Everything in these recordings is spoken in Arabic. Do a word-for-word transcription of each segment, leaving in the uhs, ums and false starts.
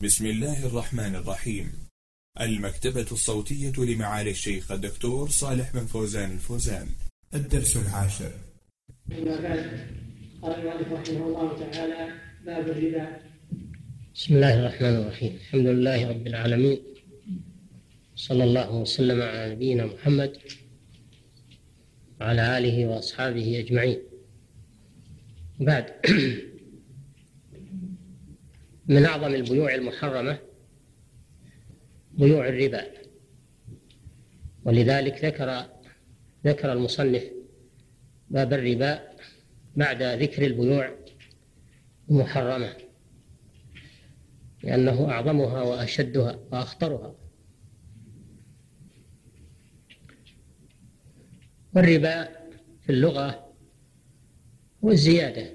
بسم الله الرحمن الرحيم. المكتبة الصوتية لمعالي الشيخ الدكتور صالح بن فوزان الفوزان. الدرس العاشر. أما بعد، قال المؤلف رحمه الله تعالى: باب الربا. بسم الله الرحمن الرحيم. الحمد لله رب العالمين، صلى الله وسلم على نبينا محمد وعلى آله وأصحابه أجمعين. بعد، من أعظم البيوع المحرمة بيوع الربا، ولذلك ذكر ذكر المصنف باب الربا بعد ذكر البيوع المحرمة، لأنه أعظمها وأشدها وأخطرها. والربا في اللغة هو الزيادة.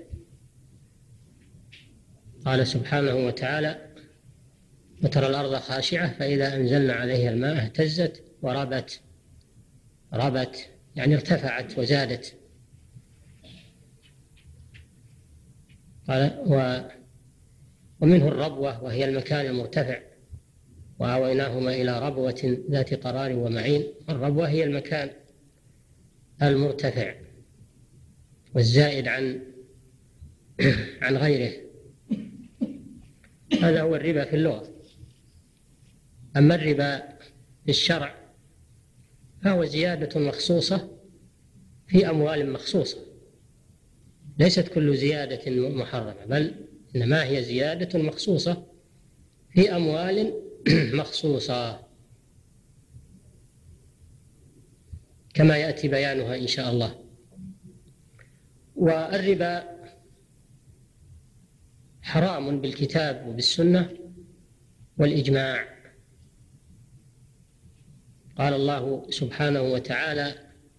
قال سبحانه وتعالى: وترى الأرض خاشعة فإذا أنزلنا عليها الماء اهتزت وربت. ربت يعني ارتفعت وزادت. قال و ومنه الربوة، وهي المكان المرتفع، وآويناهما إلى ربوة ذات قرار ومعين. الربوة هي المكان المرتفع والزائد عن عن غيره. هذا هو الربا في اللغة. أما الربا في الشرع فهو زيادة مخصوصة في أموال مخصوصة، ليست كل زيادة محرمة، بل إنما هي زيادة مخصوصة في أموال مخصوصة، كما يأتي بيانها إن شاء الله. والربا حرام بالكتاب وبالسنة والإجماع. قال الله سبحانه وتعالى: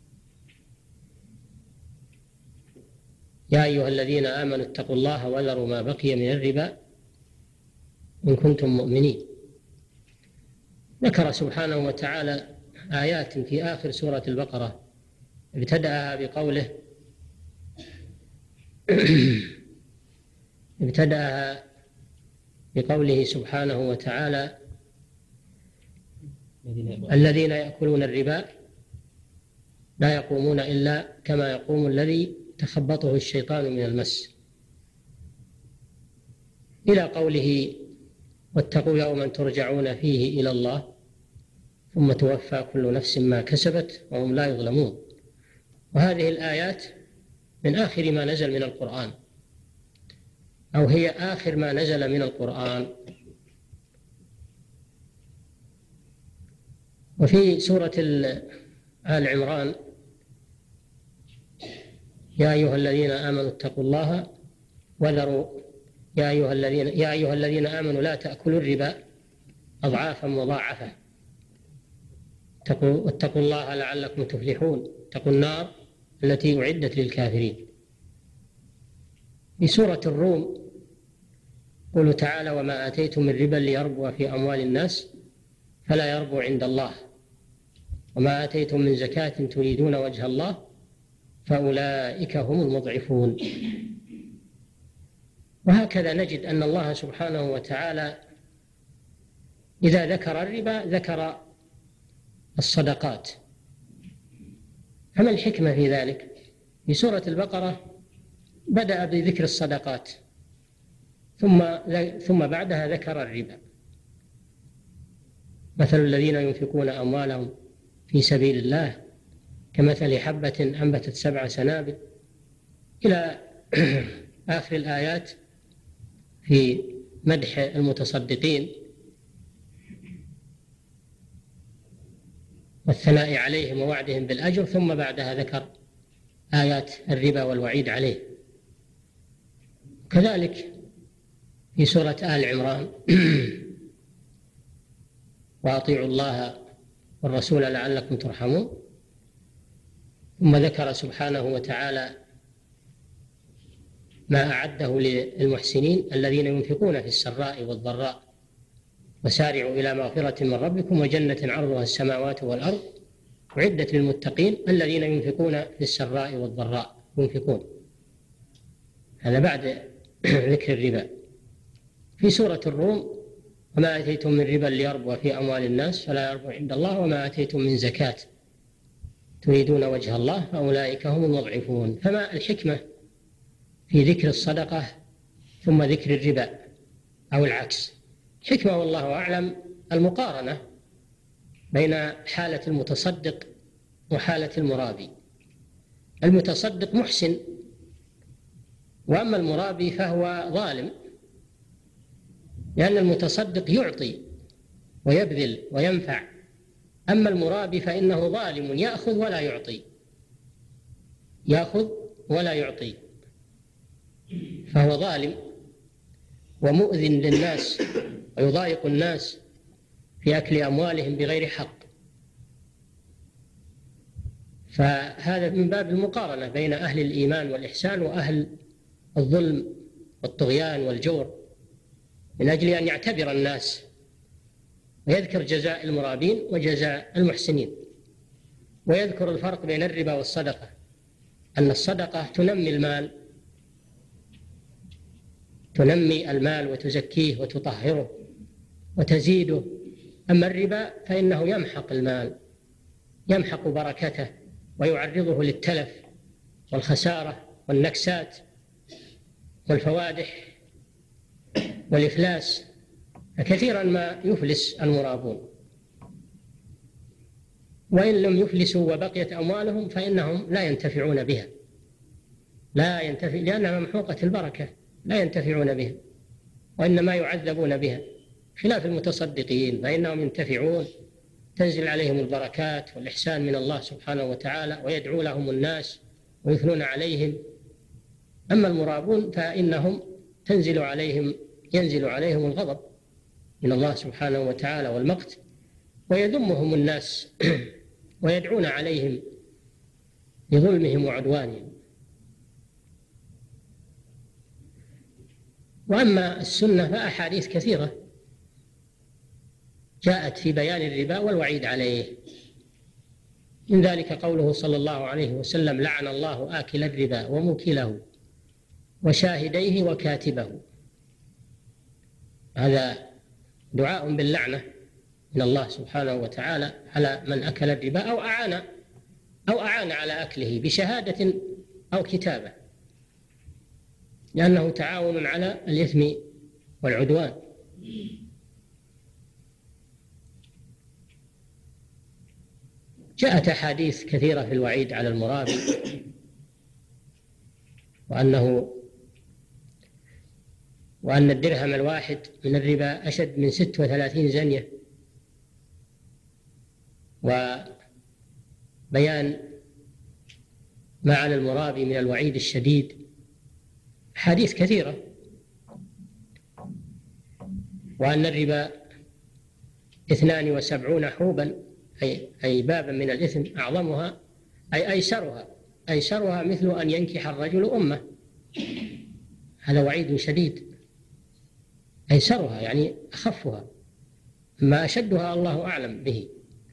يا أيها الذين آمنوا اتقوا الله وذروا ما بقي من الربا إن كنتم مؤمنين. ذكر سبحانه وتعالى آيات في آخر سورة البقرة، ابتدأها بقوله ابتدأها بقوله سبحانه وتعالى: الذين يأكلون الربا لا يقومون إلا كما يقوم الذي تخبطه الشيطان من المس، إلى قوله: واتقوا يوما ترجعون فيه إلى الله ثم توفى كل نفس ما كسبت وهم لا يظلمون. وهذه الآيات من آخر ما نزل من القرآن، أو هي آخر ما نزل من القرآن. وفي سورة آل عمران: يا أيها الذين آمنوا اتقوا الله وذروا يا أيها الذين يا أيها الذين آمنوا لا تأكلوا الربا أضعافا مضاعفة واتقوا الله لعلكم تفلحون. اتقوا النار التي أعدت للكافرين. في سورة الروم قوله تعالى: وما آتيتم من ربا ليربو في أموال الناس فلا يربو عند الله وما آتيتم من زكاة تريدون وجه الله فأولئك هم المضعفون. وهكذا نجد أن الله سبحانه وتعالى إذا ذكر الربا ذكر الصدقات. فما الحكمة في ذلك؟ في سورة البقرة بدأ بذكر الصدقات، ثم ثم بعدها ذكر الربا. مثل الذين ينفقون أموالهم في سبيل الله كمثل حبة أنبتت سبع سنابل، إلى آخر الآيات في مدح المتصدقين والثناء عليهم ووعدهم بالأجر، ثم بعدها ذكر آيات الربا والوعيد عليه. كذلك في سورة آل عمران: وأطيعوا الله والرسول لعلكم ترحمون. ثم ذكر سبحانه وتعالى ما أعده للمحسنين الذين ينفقون في السراء والضراء وسارعوا إلى مغفرة من ربكم وجنة عرضها السماوات والأرض أعدت للمتقين الذين ينفقون في السراء والضراء. ينفقون، هذا بعد ذكر الربا. في سورة الروم وما آتيتم من ربا ليربو في أموال الناس فلا يربو عند الله وما آتيتم من زكاة تريدون وجه الله فأولئك هم المضعفون. فما الحكمة في ذكر الصدقة ثم ذكر الربا أو العكس؟ حكمة والله أعلم المقارنة بين حالة المتصدق وحالة المرابي. المتصدق محسن، وأما المرابي فهو ظالم، لأن المتصدق يعطي ويبذل وينفع، أما المرابي فإنه ظالم يأخذ ولا يعطي، يأخذ ولا يعطي، فهو ظالم ومؤذن للناس ويضايق الناس في أكل أموالهم بغير حق. فهذا من باب المقارنة بين أهل الإيمان والإحسان وأهل الظلم والطغيان والجور، من أجل أن يعتبر الناس ويذكر جزاء المرابين وجزاء المحسنين، ويذكر الفرق بين الربا والصدقة، أن الصدقة تنمي المال تنمي المال وتزكيه وتطهره وتزيده، أما الربا فإنه يمحق المال، يمحق بركته ويعرضه للتلف والخسارة والنكسات والفوادح والإفلاس، فكثيرا ما يفلس المرابون، وإن لم يفلسوا وبقيت أموالهم فإنهم لا ينتفعون بها، لا ينتفع لأنها ممحوقة البركة، لا ينتفعون بها وإنما يعذبون بها، خلاف المتصدقين فإنهم ينتفعون، تنزل عليهم البركات والإحسان من الله سبحانه وتعالى ويدعو لهم الناس ويثنون عليهم. أما المرابون فإنهم تنزل عليهم ينزل عليهم الغضب من الله سبحانه وتعالى والمقت، ويذمهم الناس ويدعون عليهم لظلمهم وعدوانهم. وأما السنة فأحاديث كثيرة جاءت في بيان الربا والوعيد عليه، من ذلك قوله صلى الله عليه وسلم: لعن الله آكل الربا وموكله وشاهديه وكاتبه. هذا دعاء باللعنة من الله سبحانه وتعالى على من أكل الربا أو أعان أو أعان على أكله بشهادة أو كتابة، لأنه تعاون على الإثم والعدوان. جاءت أحاديث كثيرة في الوعيد على المرابي، وأنه وأن الدرهم الواحد من الربا أشد من ست وثلاثين زنية، وبيان ما على المرابي من الوعيد الشديد، حديث كثيرة. وأن الربا اثنان وسبعون حوبا، أي, أي بابا من الإثم، أعظمها أي أيسرها أيسرها مثل أن ينكح الرجل أمه، هذا وعيد شديد. أيسرها يعني أخفها، ما أشدها الله أعلم به.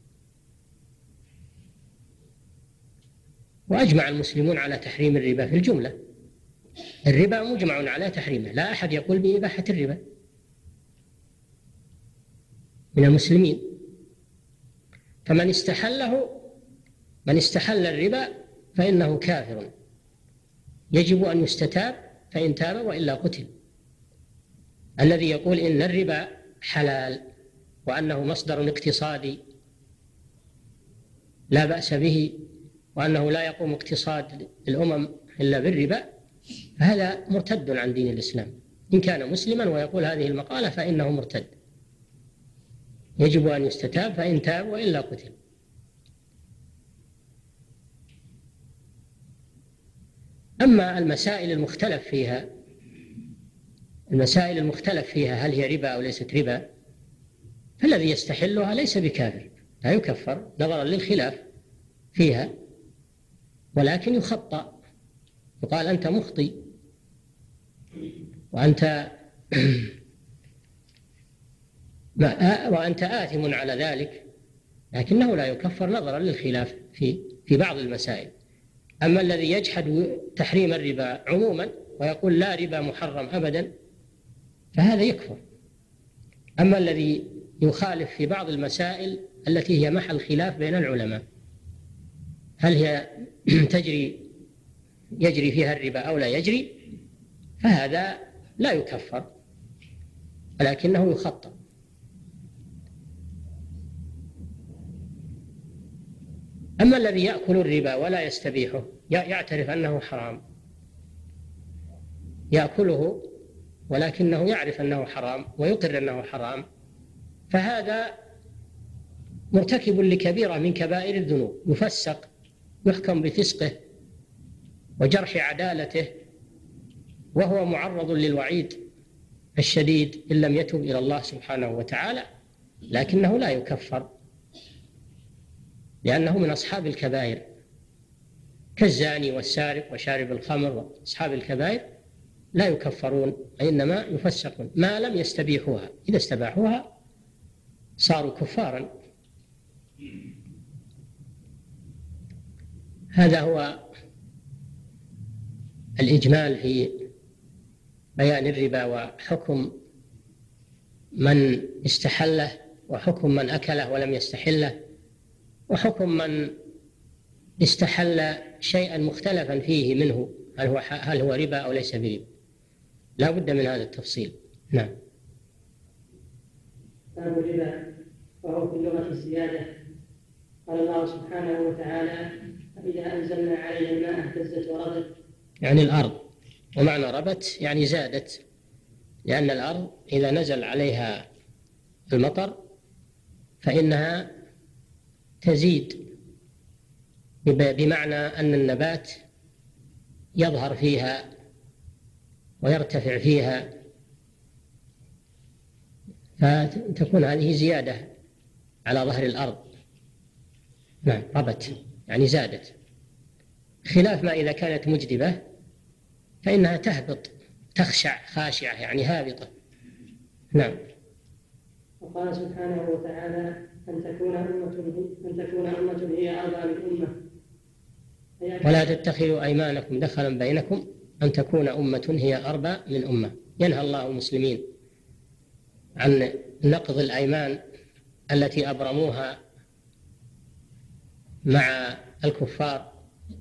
وأجمع المسلمون على تحريم الربا في الجملة، الربا مجمع على تحريمه، لا أحد يقول بإباحة الربا من المسلمين. فمن استحله من استحل الربا فإنه كافر، يجب أن يستتاب، فإن تاب وإلا قتل. الذي يقول إن الربا حلال وأنه مصدر اقتصادي لا بأس به، وأنه لا يقوم اقتصاد الأمم إلا بالربا، فهذا مرتد عن دين الإسلام. إن كان مسلما ويقول هذه المقالة فإنه مرتد، يجب أن يستتاب، فإن تاب وإلا قتل. أما المسائل المختلف فيها المسائل المختلف فيها هل هي ربا أو ليست ربا، فالذي يستحلها ليس بكافر، لا يكفر نظرا للخلاف فيها، ولكن يخطأ، يقال أنت مخطئ وأنت وأنت آثم على ذلك، لكنه لا يكفر نظرا للخلاف في في بعض المسائل. أما الذي يجحد تحريم الربا عموما ويقول لا ربا محرم أبدا، فهذا يكفر. أما الذي يخالف في بعض المسائل التي هي محل خلاف بين العلماء، هل هي تجري يجري فيها الربا أو لا يجري، فهذا لا يكفر ولكنه يخطأ. أما الذي يأكل الربا ولا يستبيحه، يعترف أنه حرام، يأكله ولكنه يعرف أنه حرام ويقر أنه حرام، فهذا مرتكب لكبيرة من كبائر الذنوب، يفسق، يحكم بفسقه وجرح عدالته، وهو معرض للوعيد الشديد إن لم يتب إلى الله سبحانه وتعالى، لكنه لا يكفر لأنه من أصحاب الكبائر، كالزاني والسارق وشارب الخمر وأصحاب الكبائر لا يكفرون، إنما يفسقون ما لم يستبيحوها. إذا استباحوها صاروا كفارا. هذا هو الإجمال في بيان الربا وحكم من استحله وحكم من أكله ولم يستحله، وحكم من استحل شيئا مختلفا فيه منه، هل هو هل هو ربا أو ليس بربا. لا بد من هذا التفصيل. نعم. باب الربا وهو في اللغة الزيادة. قال الله سبحانه وتعالى: فإذا أنزلنا عليها الماء اهتزت وربت، يعني الأرض، ومعنى ربت يعني زادت، لأن الأرض إذا نزل عليها المطر فإنها تزيد، بمعنى أن النبات يظهر فيها ويرتفع فيها، فتكون هذه زيادة على ظهر الأرض. نعم، ربت يعني زادت، خلاف ما إذا كانت مجدبة فإنها تهبط، تخشع، خاشعة يعني هابطة. نعم. وقال سبحانه وتعالى: أن تكون أمة أن تكون أمة هي أربى من أمة، ولا تتخذوا أيمانكم دخلا بينكم أن تكون أمة هي أربى من أمة. ينهى الله المسلمين عن نقض الأيمان التي أبرموها مع الكفار،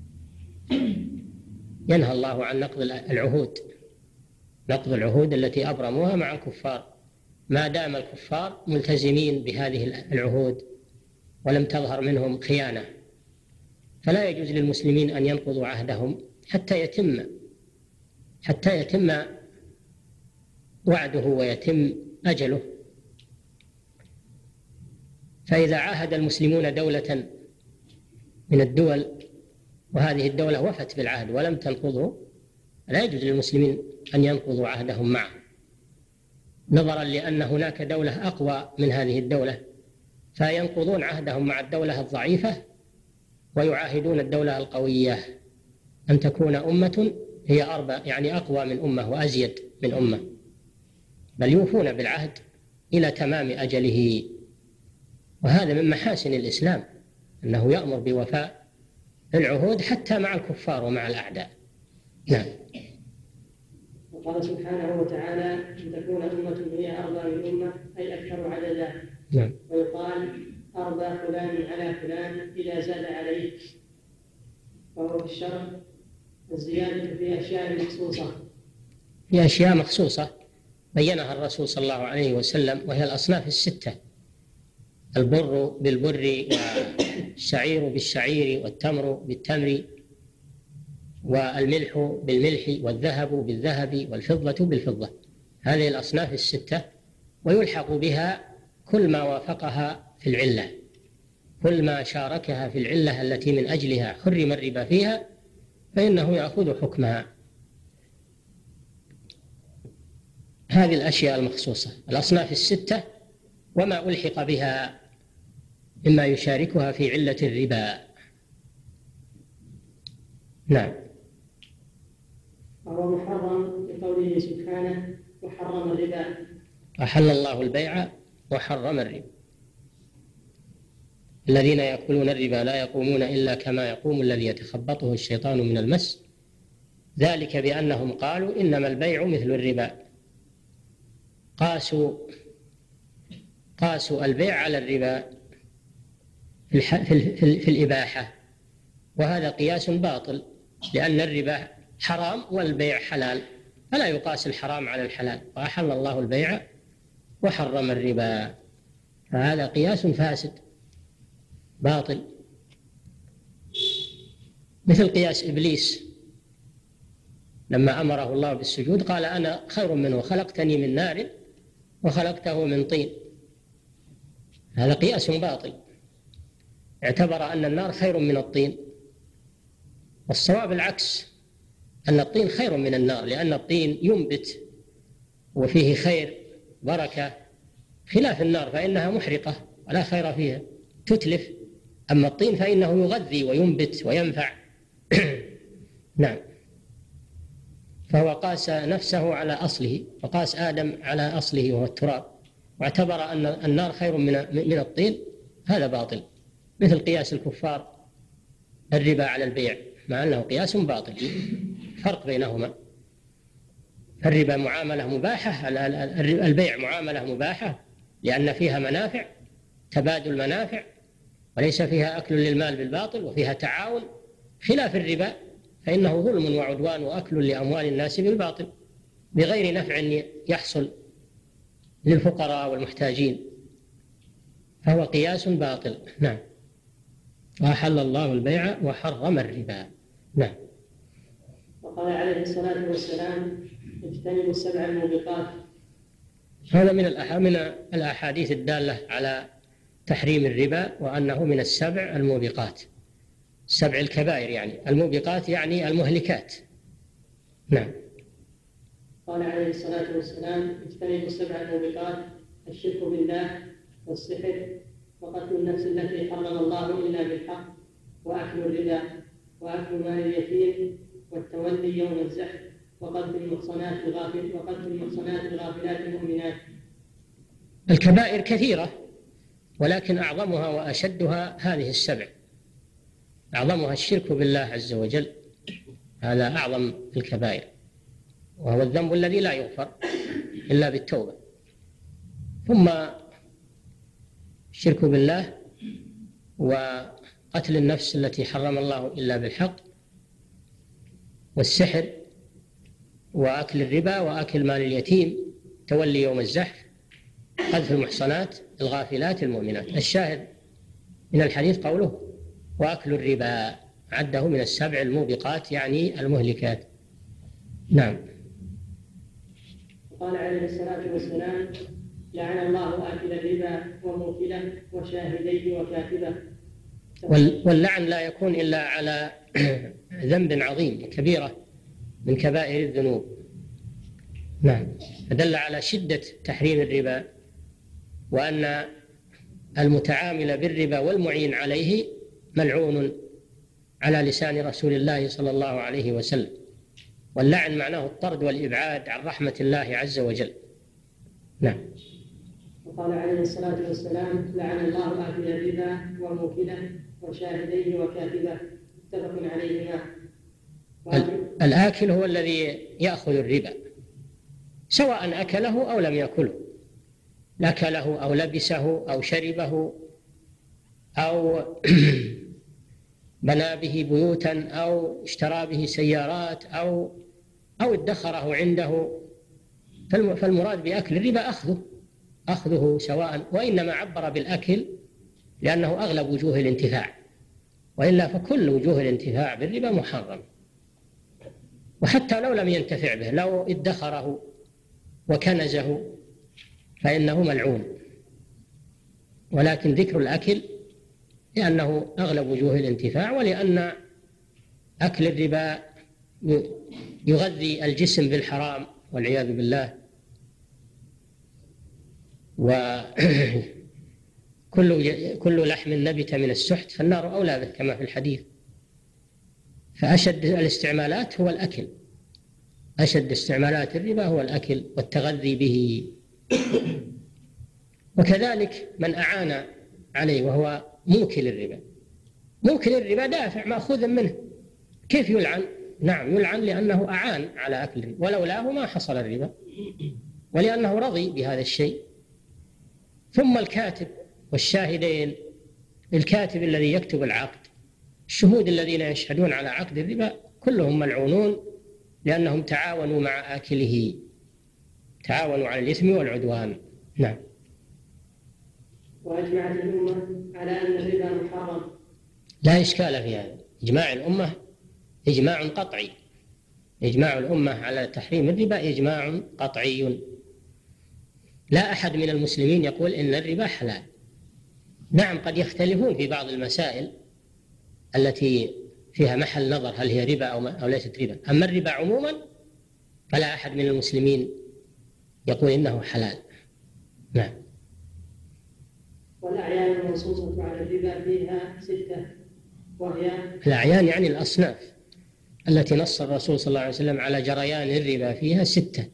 ينهى الله عن نقض العهود، نقض العهود التي أبرموها مع الكفار، ما دام الكفار ملتزمين بهذه العهود ولم تظهر منهم خيانة، فلا يجوز للمسلمين أن ينقضوا عهدهم حتى يتم حتى يتم وعده ويتم أجله. فإذا عاهد المسلمون دولة من الدول وهذه الدولة وفت بالعهد ولم تنقضه، لا يجوز للمسلمين أن ينقضوا عهدهم معه، نظرا لأن هناك دولة أقوى من هذه الدولة، فينقضون عهدهم مع الدولة الضعيفة ويعاهدون الدولة القوية. أن تكون أمة هي أربى يعني أقوى من أمة وأزيد من أمة، بل يوفون بالعهد إلى تمام أجله. وهذا من محاسن الإسلام، أنه يأمر بوفاء العهود حتى مع الكفار ومع الأعداء. نعم. وقال سبحانه وتعالى: أن تكون أمة هي أربى من أمة، أي أكثر عددا. نعم. ويقال: أربى فلان على فلان إذا زاد عليه، وهو في الشرع الزيادة في أشياء مخصوصة، في أشياء مخصوصة بينها الرسول صلى الله عليه وسلم، وهي الأصناف الستة: البر بالبر، والشعير بالشعير، والتمر بالتمر، والملح بالملح، والذهب بالذهب، والفضة بالفضة. هذه الأصناف الستة، ويلحق بها كل ما وافقها في العلة، كل ما شاركها في العلة التي من أجلها حرم الربا فيها فإنه يأخذ حكمها. هذه الأشياء المخصوصة، الأصناف الستة، وما ألحق بها مما يشاركها في علة الربا. نعم. وهو محرم بقوله سبحانه: وحرم الربا. أحل الله البيع وحرم الربا. الذين يأكلون الربا لا يقومون إلا كما يقوم الذي يتخبطه الشيطان من المس، ذلك بأنهم قالوا إنما البيع مثل الربا. قاسوا قاسوا البيع على الربا في, الح... في, ال... في, ال... في الإباحة، وهذا قياس باطل، لأن الربا حرام والبيع حلال، فلا يقاس الحرام على الحلال. وأحل الله البيع وحرم الربا، فهذا قياس فاسد باطل، مثل قياس إبليس لما أمره الله بالسجود قال أنا خير منه، خلقتني من نار وخلقته من طين. هذا قياس باطل، اعتبر أن النار خير من الطين، والصواب العكس، أن الطين خير من النار، لأن الطين ينبت وفيه خير بركة، خلاف النار فإنها محرقة ولا خير فيها تتلف، أما الطين فإنه يغذي وينبت وينفع. نعم. فهو قاس نفسه على أصله، وقاس آدم على أصله وهو التراب، واعتبر أن النار خير من الطين، هذا باطل، مثل قياس الكفار الربا على البيع، مع أنه قياس باطل، فرق بينهما. الربا معاملة مباحة، البيع معاملة مباحة لأن فيها منافع، تبادل منافع، وليس فيها أكل للمال بالباطل، وفيها تعاون، خلاف الربا فإنه ظلم وعدوان وأكل لأموال الناس بالباطل بغير نفع يحصل للفقراء والمحتاجين، فهو قياس باطل. نعم. وأحل الله البيع وحرم الربا. نعم. وقال عليه الصلاة والسلام اجتنبوا السبع الموبقات. هذا من من الأحاديث الدالة على تحريم الربا، وأنه من السبع الموبقات، سبع الكبائر، يعني الموبقات يعني المهلكات. نعم. قال عليه الصلاة والسلام اجتنبوا السبع الموبقات: الشرك بالله، والسحر، وقتل النفس التي حرم الله إلا بالحق، وأكل الربا، وأكل مال اليتيم، والتولي يوم الزحف، وقتل المحصنات الغافل وقتل المحصنات الغافلات المؤمنات. الكبائر كثيرة، ولكن أعظمها وأشدها هذه السبع، أعظمها الشرك بالله عز وجل، هذا أعظم الكبائر، وهو الذنب الذي لا يغفر إلا بالتوبة. ثم الشرك بالله، وقتل النفس التي حرم الله إلا بالحق، والسحر، وأكل الربا، وأكل مال اليتيم، تولي يوم الزحف، قذف المحصنات الغافلات المؤمنات. الشاهد من الحديث قوله وأكل الربا، عده من السبع الموبقات يعني المهلكات. نعم. قال عليه الصلاة والسلام لعن الله آكل الربا وموكله وشاهديه وكاتبه. واللعن لا يكون إلا على ذنب عظيم كبيرة من كبائر الذنوب. نعم. فدل على شدة تحريم الربا، وأن المتعامل بالربا والمعين عليه ملعون على لسان رسول الله صلى الله عليه وسلم. واللعن معناه الطرد والإبعاد عن رحمة الله عز وجل. نعم. وقال عليه الصلاة والسلام لعن الله آكل الربا وموكله وشاهديه وكاتبه، متفق عليهما. الآكل هو الذي يأخذ الربا، سواء أكله أو لم يأكله، أكله أو لبسه أو شربه أو بنى به بيوتا أو اشترى به سيارات أو أو ادخره عنده، فالمراد بأكل الربا أخذه أخذه سواء، وإنما عبر بالأكل لأنه أغلب وجوه الانتفاع، وإلا فكل وجوه الانتفاع بالربا محرم، وحتى لو لم ينتفع به، لو ادخره وكنزه فإنه ملعون. ولكن ذكر الأكل لأنه أغلب وجوه الانتفاع، ولأن أكل الربا يغذي الجسم بالحرام والعياذ بالله، وكل كل لحم نبت من السحت فالنار أولى به كما في الحديث. فأشد الاستعمالات هو الأكل، أشد استعمالات الربا هو الأكل والتغذي به. وكذلك من أعان عليه وهو موكل الربا، موكل الربا دافع مأخوذ منه، كيف يلعن؟ نعم يلعن لأنه أعان على أكل الربا، ولولاه ما حصل الربا، ولأنه رضي بهذا الشيء. ثم الكاتب والشاهدين، الكاتب الذي يكتب العقد، الشهود الذين يشهدون على عقد الربا كلهم ملعونون لأنهم تعاونوا مع آكله، تعاونوا على الإثم والعدوان. نعم. وأجمعت الأمة على أن الربا محرم. لا إشكال في هذا، إجماع الأمة إجماع قطعي، إجماع الأمة على تحريم الربا إجماع قطعي، لا أحد من المسلمين يقول إن الربا حلال. نعم قد يختلفون في بعض المسائل التي فيها محل نظر هل هي ربا أو, أو ليست ربا، أما الربا عموما فلا أحد من المسلمين يقول إنه حلال. نعم. والأعيان المنصوصة على الربا فيها ستة، وهي الأعيان يعني الأصناف التي نص الرسول صلى الله عليه وسلم على جريان الربا فيها ستة،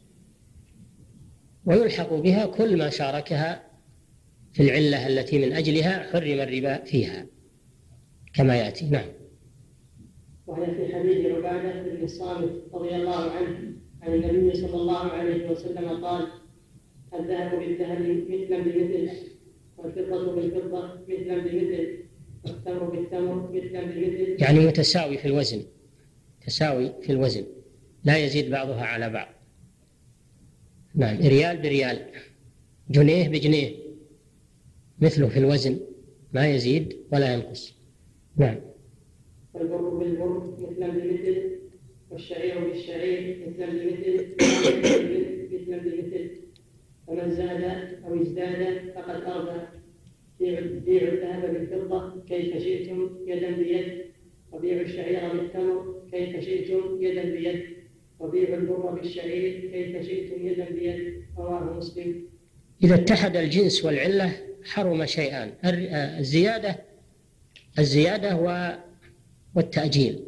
ويلحق بها كل ما شاركها في العلة التي من أجلها حرم الربا فيها كما يأتي. نعم. وهي في حديث عبادة بن الصامت رضي الله عنه عن النبي صلى الله عليه وسلم قال: الذهب بالذهب مثلا بمثل، والفضة بالفضة مثلا بمثل، والتمر بالتمر مثلا بمثل، يعني متساوي في الوزن، تساوي في الوزن لا يزيد بعضها على بعض. نعم. ريال بريال، جنيه بجنيه، مثله في الوزن ما يزيد ولا ينقص. نعم. والبر بالبر مثلا بمثل، والشعير بالشعير مثلا بمثل مثلا بمثل، فمن زاد أو ازداد فقد أربى. بيعوا الذهب بالفضة كيف شئتم يدا بيد، وبيعوا الشعير بالتمر كيف شئتم يدا بيد، وبيعوا البر بالشعير كيف شئتم يدا بيد. رواه مسلم. إذا اتحد الجنس والعلة حرم شيئان: الزيادة الزيادة والتأجيل.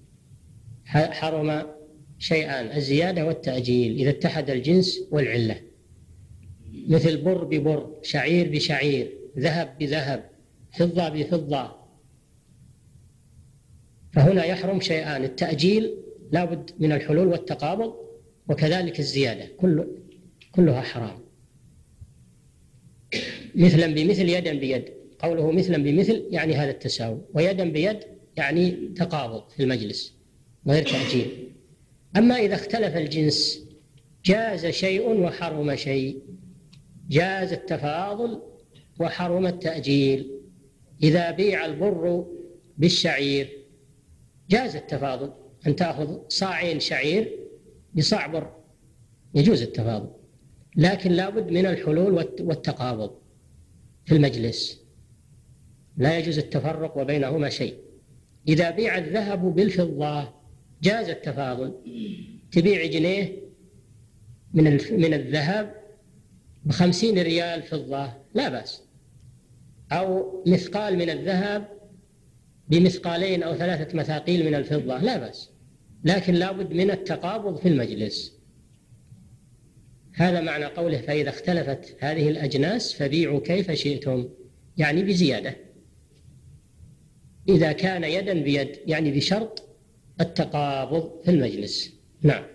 حرم شيئان: الزيادة والتأجيل إذا اتحد الجنس والعلة، مثل بر ببر، شعير بشعير، ذهب بذهب، فضة بفضة، فهنا يحرم شيئان: التأجيل لا بد من الحلول والتقابض، وكذلك الزيادة كل كلها حرام. مثلا بمثل، يدا بيد، قوله مثلا بمثل يعني هذا التساوي، ويدا بيد يعني تقابض في المجلس غير تأجيل. أما إذا اختلف الجنس جاز شيء وحرم شيء، جاز التفاضل وحرم التأجيل. إذا بيع البر بالشعير جاز التفاضل، أن تأخذ صاعين شعير بصاع بر، يجوز التفاضل، لكن لا بد من الحلول والتقابض في المجلس، لا يجوز التفرق وبينهما شيء. إذا بيع الذهب بالفضة جاز التفاضل، تبيع جنيه من من الذهب بخمسين ريال فضة لا بأس، أو مثقال من الذهب بمثقالين أو ثلاثة مثاقيل من الفضة لا بأس، لكن لا بد من التقابض في المجلس. هذا معنى قوله: فإذا اختلفت هذه الأجناس فبيعوا كيف شئتم، يعني بزيادة. إذا كان يدا بيد يعني بشرط التقابض في المجلس. نعم.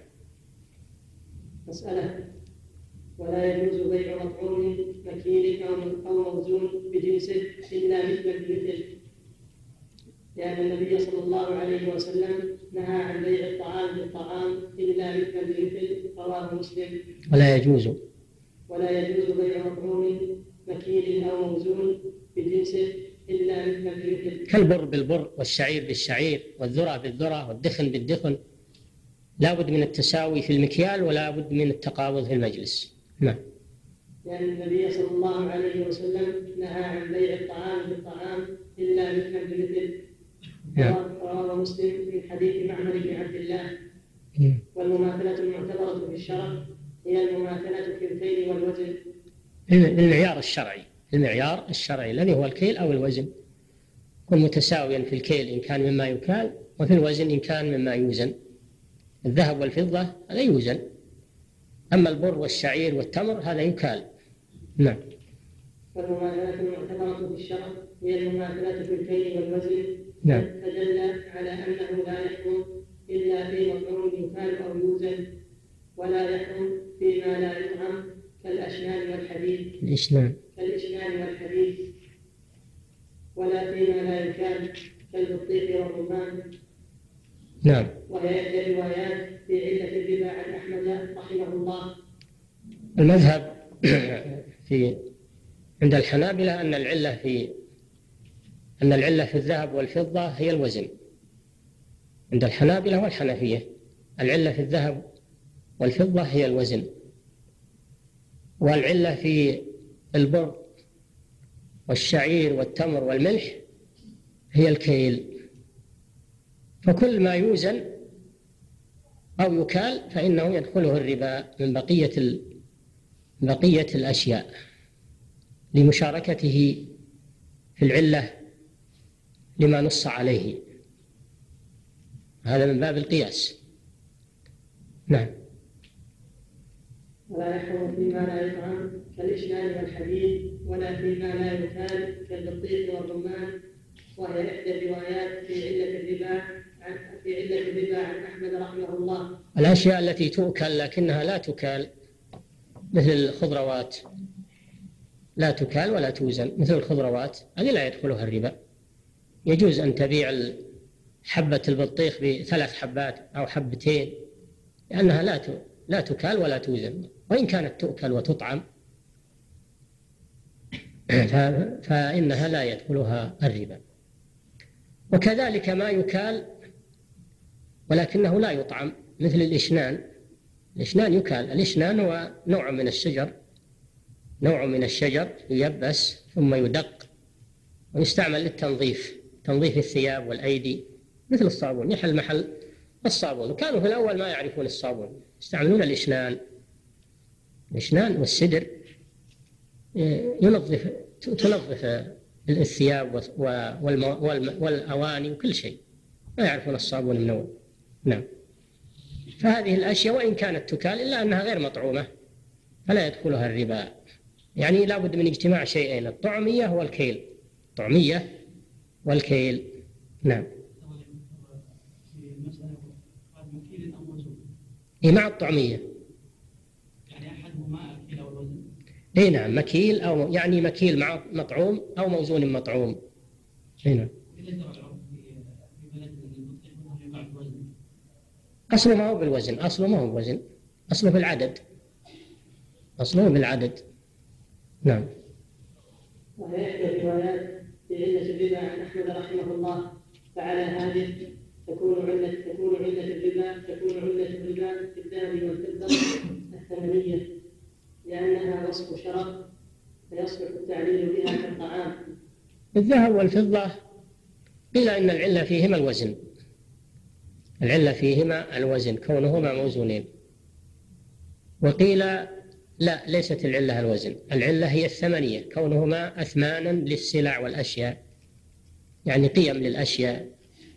مسألة: ولا يجوز بيع مطعوم مكيل أو موزون بجنسه إلا مثلا بمثل، لأن النبي صلى الله عليه وسلم نهى عن بيع الطعام بالطعام إلا مثلا بمثل. رواه مسلم. ولا يجوز ولا يجوز بيع مطعوم مكيل أو موزون بجنسه إلا مثلا بمثل، كالبر بالبر، والشعير بالشعير، والذرة بالذرة، والدخن بالدخن، لا بد من التساوي في المكيال ولا بد من التقابض في المجلس. نعم. لأن النبي صلى الله عليه وسلم نهى عن بيع الطعام بالطعام إلا مثلا بمثل. رواه مسلم من حديث معمر بن عبد الله. والمماثلة المعتبرة في الشرع هي المماثلة في الكيل والوزن، المعيار الشرعي، المعيار الشرعي الذي هو الكيل أو الوزن، يكون متساويا في الكيل إن كان مما يكال، وفي الوزن إن كان مما يوزن. الذهب والفضة هذا يوزن، أما البر والشعير والتمر هذا يكال. نعم. والمماثلة المعتبرة في الشرع هي المماثلة في الكيل والوزن. نعم. فدل على أنه لا يحكم إلا في مطعوم يكال أو يوزن، ولا يحكم فيما لا يطعم كالأشنان والحديد الإشنان كالإشنان ولا فيما لا يكال كالبطيخ والرمان. نعم. وهي إحدى الروايات في علة الربا عن أحمد رحمه الله. المذهب في عند الحنابلة أن العلة في أن العلة في الذهب والفضة هي الوزن. عند الحنابلة والحنفية العلة في الذهب والفضة هي الوزن، والعلة في البر والشعير والتمر والملح هي الكيل. فكل ما يوزن أو يكال فإنه يدخله الربا من بقية بقية الأشياء لمشاركته في العلة لما نص عليه. هذا من باب القياس. نعم. ولا يحرم فيما لا يطعم كالإشنان والحديد، ولا فيما لا يكال كالبطيخ والرمان. وهي إحدى الروايات في علة الربا عن في علة الربا عن أحمد رحمه الله. الأشياء التي تؤكل لكنها لا تكال مثل الخضروات، لا تكال ولا توزن مثل الخضروات، هذه لا يدخلها الربا. يجوز أن تبيع حبة البطيخ بثلاث حبات أو حبتين لأنها لا لا تكال ولا توزن، وإن كانت تؤكل وتطعم فإنها لا يدخلها الربا. وكذلك ما يكال ولكنه لا يطعم مثل الإشنان. الإشنان يكال. الإشنان هو نوع من الشجر نوع من الشجر ييبس ثم يدق ويستعمل للتنظيف، تنظيف الثياب والأيدي مثل الصابون، يحل محل الصابون. وكانوا في الأول ما يعرفون الصابون، يستعملون الإشنان. الإشنان والسدر ينظف تنظف الثياب والأواني وكل شيء، ما يعرفون الصابون من أول. نعم. فهذه الأشياء وإن كانت تكال إلا أنها غير مطعومة فلا يدخلها الربا. يعني لا بد من اجتماع شيئين، الطعمية والكيل، الطعمية والكيل. نعم. إيه مع الطعمية. يعني أحدهما الكيل أو الوزن. إيه نعم، مكيل أو يعني مكيل مع مطعوم أو موزون مطعوم. إيه نعم. أصله ما هو بالوزن، أصله ما هو بالوزن، أصله بالعدد، أصله بالعدد. نعم. وهي إحدى الروايات في علة الربا عن أحمد رحمه الله. فعلى هذه تكون علة تكون علة الربا تكون علة الربا في الذهب والفضة الثمنية، لأنها وصف شرف فيصلح التعليل بها كالطعام. الذهب والفضة قيل إن العلة فيهما الوزن، العلة فيهما الوزن كونهما موزونين. وقيل لا، ليست العلة الوزن، العلة هي الثمنية كونهما أثمانا للسلع والأشياء، يعني قيم للأشياء،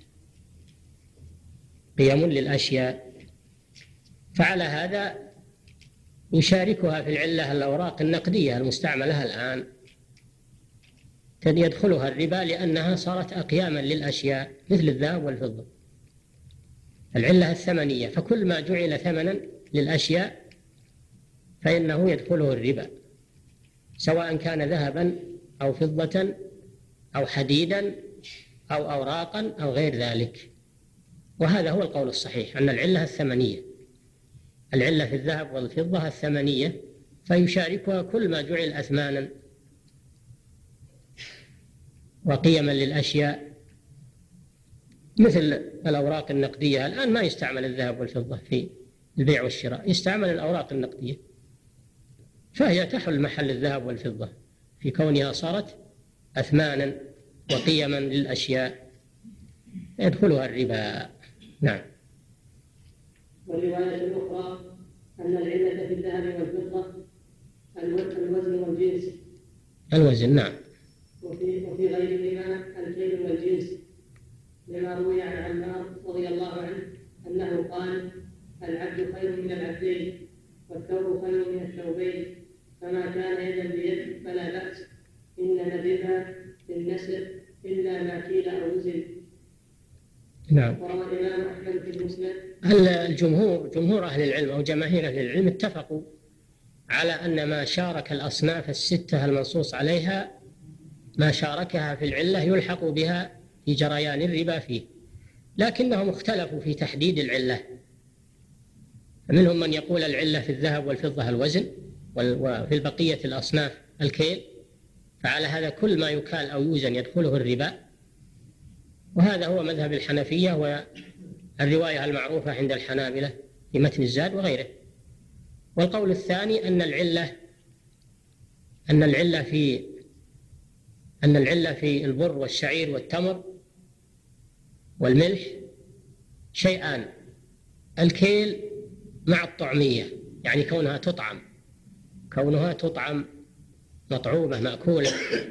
قيم للأشياء. فعلى هذا يشاركها في العلة الأوراق النقدية المستعملة الآن، يدخلها الربا لأنها صارت أقياما للأشياء مثل الذهب والفضة. العلة الثمنية، فكل ما جعل ثمنا للأشياء فإنه يدخله الربا، سواء كان ذهبا أو فضة أو حديدا أو أوراقا أو غير ذلك. وهذا هو القول الصحيح، أن العلة الثمنية، العلة في الذهب والفضة الثمنية، فيشاركها كل ما جعل أثمانا وقيما للأشياء مثل الأوراق النقدية. الآن ما يستعمل الذهب والفضة في البيع والشراء، يستعمل الأوراق النقدية، فهي تحل محل الذهب والفضة في كونها صارت أثمانا وقيما للأشياء يدخلها الربا. نعم. والرواية الأخرى أن العلة في الذهب والفضة الوزن والجنس. الوزن. نعم. وفي وفي غيرهما الكيل والجنس، لما روي عن عمار رضي الله عنه أنه قال: العبد خير من العبدين، والثوب خير من الثوبين، فما كان يدا بيد فلا بأس، إنما الربا في النسب إلا ما كيل أو وزن. نعم. وروى الإمام أحمد في المسند. الجمهور جمهور أهل العلم أو جماهير أهل العلم اتفقوا على أن ما شارك الأصناف الستة المنصوص عليها ما شاركها في العلة يلحق بها في جريان الربا فيه، لكنهم اختلفوا في تحديد العلة. منهم من يقول العلة في الذهب والفضة الوزن، وفي البقية الأصناف الكيل، فعلى هذا كل ما يكال أو يوزن يدخله الربا، وهذا هو مذهب الحنفية والرواية المعروفة عند الحنابلة في متن الزاد وغيره. والقول الثاني أن العلة أن العلة في أن العلة في البر والشعير والتمر والملح شيئان: الكيل مع الطعمية، يعني كونها تطعم كونها تطعم مطعومة مأكولة.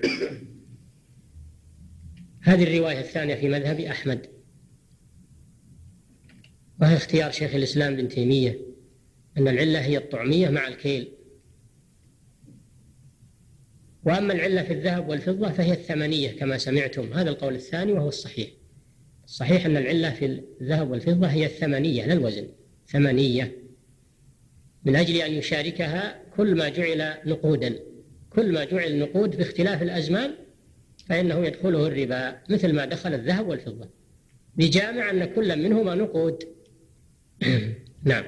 هذه الرواية الثانية في مذهب أحمد، وهي اختيار شيخ الإسلام ابن تيمية، أن العلة هي الطعمية مع الكيل. وأما العلة في الذهب والفضة فهي الثمنية كما سمعتم، هذا القول الثاني وهو الصحيح. الصحيح أن العلة في الذهب والفضة هي الثمنية لا الوزن، ثمنية، من أجل أن يشاركها كل ما جعل نقودا، كل ما جعل نقود باختلاف الأزمان فإنه يدخله الربا، مثل ما دخل الذهب والفضة، بجامع أن كل منهما نقود. نعم.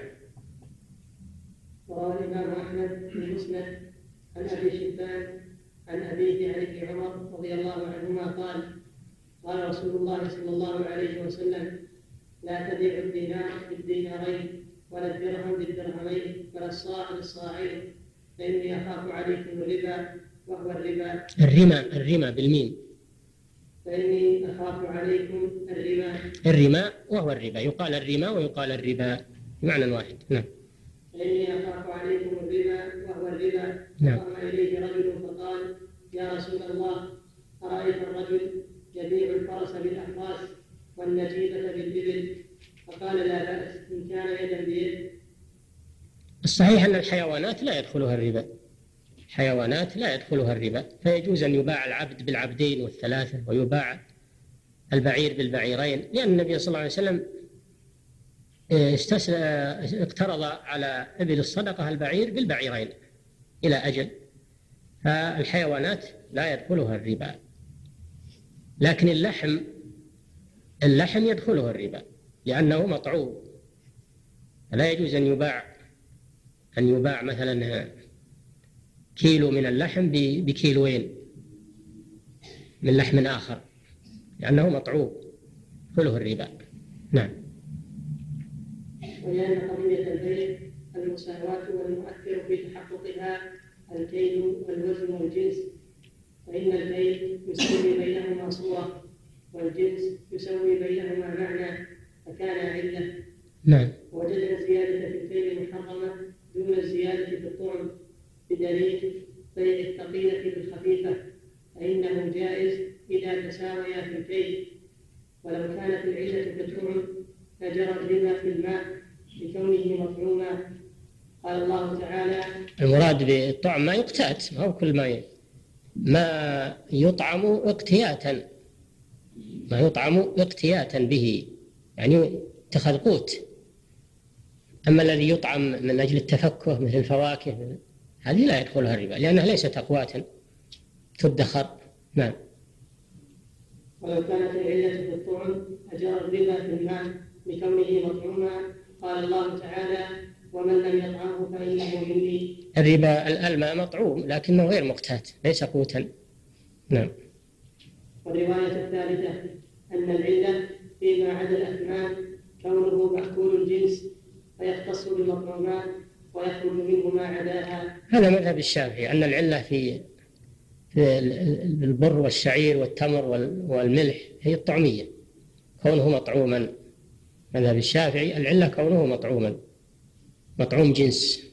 وروى الإمام أحمد في المسند عن أبي شبان عن أبيه عن ابن عمر رضي الله عنهما قال: قال رسول الله صلى الله عليه وسلم: لا تبيعوا الدينار بالدينارين ولا الدرهم بالدرهمين ولا الصاع بالصاعين، فإني أخاف عليكم الربا وهو الربا. الرمى الرمى بالميم. فإني أخاف عليكم الربا. الرمى وهو الربا، يقال الرمى ويقال الربا بمعنى واحد. نعم. فإني أخاف عليكم الربا وهو الربا. نعم. قام إليه رجل فقال: يا رسول الله، أرأيت الرجل يبيع الفرس بالأحراس والنجيبة بالإبل؟ فقال: لا بأس إن كان يدا بيد. الصحيح أن الحيوانات لا يدخلها الربا، حيوانات لا يدخلها الربا، فيجوز أن يباع العبد بالعبدين والثلاثة، ويباع البعير بالبعيرين، لأن النبي صلى الله عليه وسلم اقترض على إبل الصدقة البعير بالبعيرين إلى أجل، فالحيوانات لا يدخلها الربا. لكن اللحم اللحم يدخله الربا لأنه مطعوم، لا يجوز أن يباع أن يباع مثلا كيلو من اللحم بكيلوين من لحم آخر، لأنه مطعوم يدخله الربا. نعم. ولأن قضية البيع المساواة والمؤثر في تحققها الكيل والوزن والجنس، فإن الكيل يسوي بينهما صورة والجنس يسوي بينهما معنى، فكان علة. نعم. وجدنا الزيادة في الكيل محرمة دون الزيادة في الطعم بدليل بيع الثقيلة بالخفيفة، فإنه جائز إذا تساويا في الكيل، ولو كانت العلة في الطعم فجرى الربا في الماء لكونه مطعوما. قال الله تعالى: المراد بالطعم ما يقتات، ما هو كل ما ما يطعم اقتياتا، ما يطعم اقتياتا به، يعني اتخذ قوت. أما الذي يطعم من أجل التفكه مثل الفواكه هذه لا يدخلها الربا، لأنها ليست أقواتا تدخر. نعم. ولو كانت العلة في الطعم أجرى الربا في الماء لكونه مطعوما. قال الله تعالى: ومن لم يطعمه فإنه مني. الربا الماء مطعوم لكنه غير مقتات، ليس قوتا. نعم. والرواية الثالثة أن العلة فيما عدا الأثمان كونه مأكول الجنس فيختص بالمطعومات ويخرج منه ما عداها. هذا مذهب الشافعي، أن العلة في في البر والشعير والتمر والملح هي الطعمية، كونه مطعوما. مذهب الشافعي العلة كونه مطعوما، مطعوم جنس.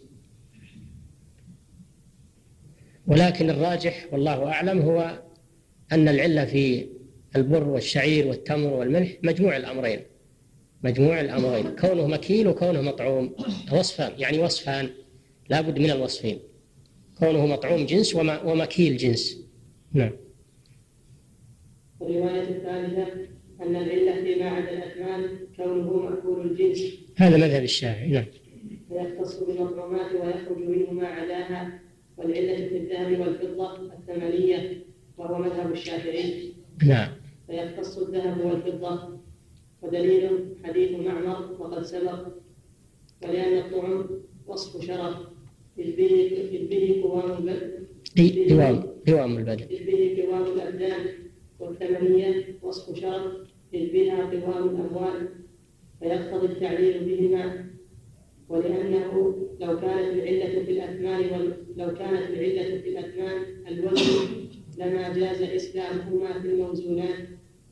ولكن الراجح والله أعلم هو أن العلة في البر والشعير والتمر والملح مجموع الأمرين، مجموع الأمرين، كونه مكيل وكونه مطعوم، وصفان، يعني وصفان لا بد من الوصفين، كونه مطعوم جنس ومكيل جنس. نعم. الرواية الثالثة أن العلة فيما عدا الأثمان كونه مأكول الجنس، هذا مذهب الشافعي. نعم. ويختص بالمطعومات ويخرج منه ما عداها. والعلة في الذهب والفضة الثمنية وهو مذهب الشافعي. نعم. فيختص الذهب والفضة، ودليل حديث معمر وقد سبق. ولأن الطعم وصف شرف، إذ به قوام قوام البدن، إذ به قوام الأبدان، والثمانية وصف شرف، إذ بها قوام الأموال، فيقتضي التعليل بهما. ولأنه لو كانت العلة في الأثمان وال... لو كانت العلة في الأثمان الوزن لما جاز إسلامهما في الموزونات،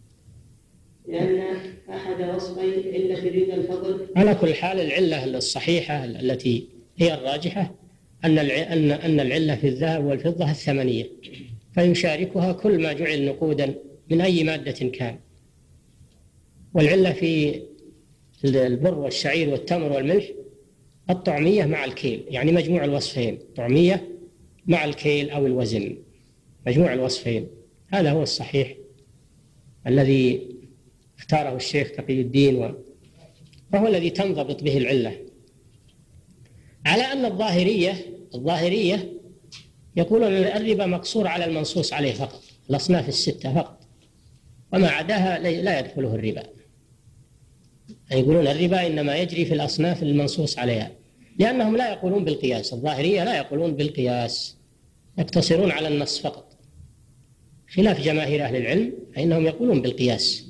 لأن أحد وصفي علة ربا الفضل. على كل حال العلة الصحيحة التي هي الراجحة أن أن أن العلة في الذهب والفضة الثمنية، فيشاركها كل ما جعل نقودا من أي مادة كان. والعلة في البر والشعير والتمر والملح الطعمية مع الكيل، يعني مجموع الوصفين، طعمية مع الكيل أو الوزن، مجموع الوصفين. هذا هو الصحيح الذي اختاره الشيخ تقي الدين، وهو الذي تنضبط به العلة. على أن الظاهرية الظاهرية يقولون الربا مقصور على المنصوص عليه فقط، الأصناف الستة فقط، وما عداها لا يدخله الربا. يقولون الربا إنما يجري في الأصناف المنصوص عليها، لأنهم لا يقولون بالقياس. الظاهرية لا يقولون بالقياس، يقتصرون على النص فقط، خلاف جماهير أهل العلم فإنهم يقولون بالقياس.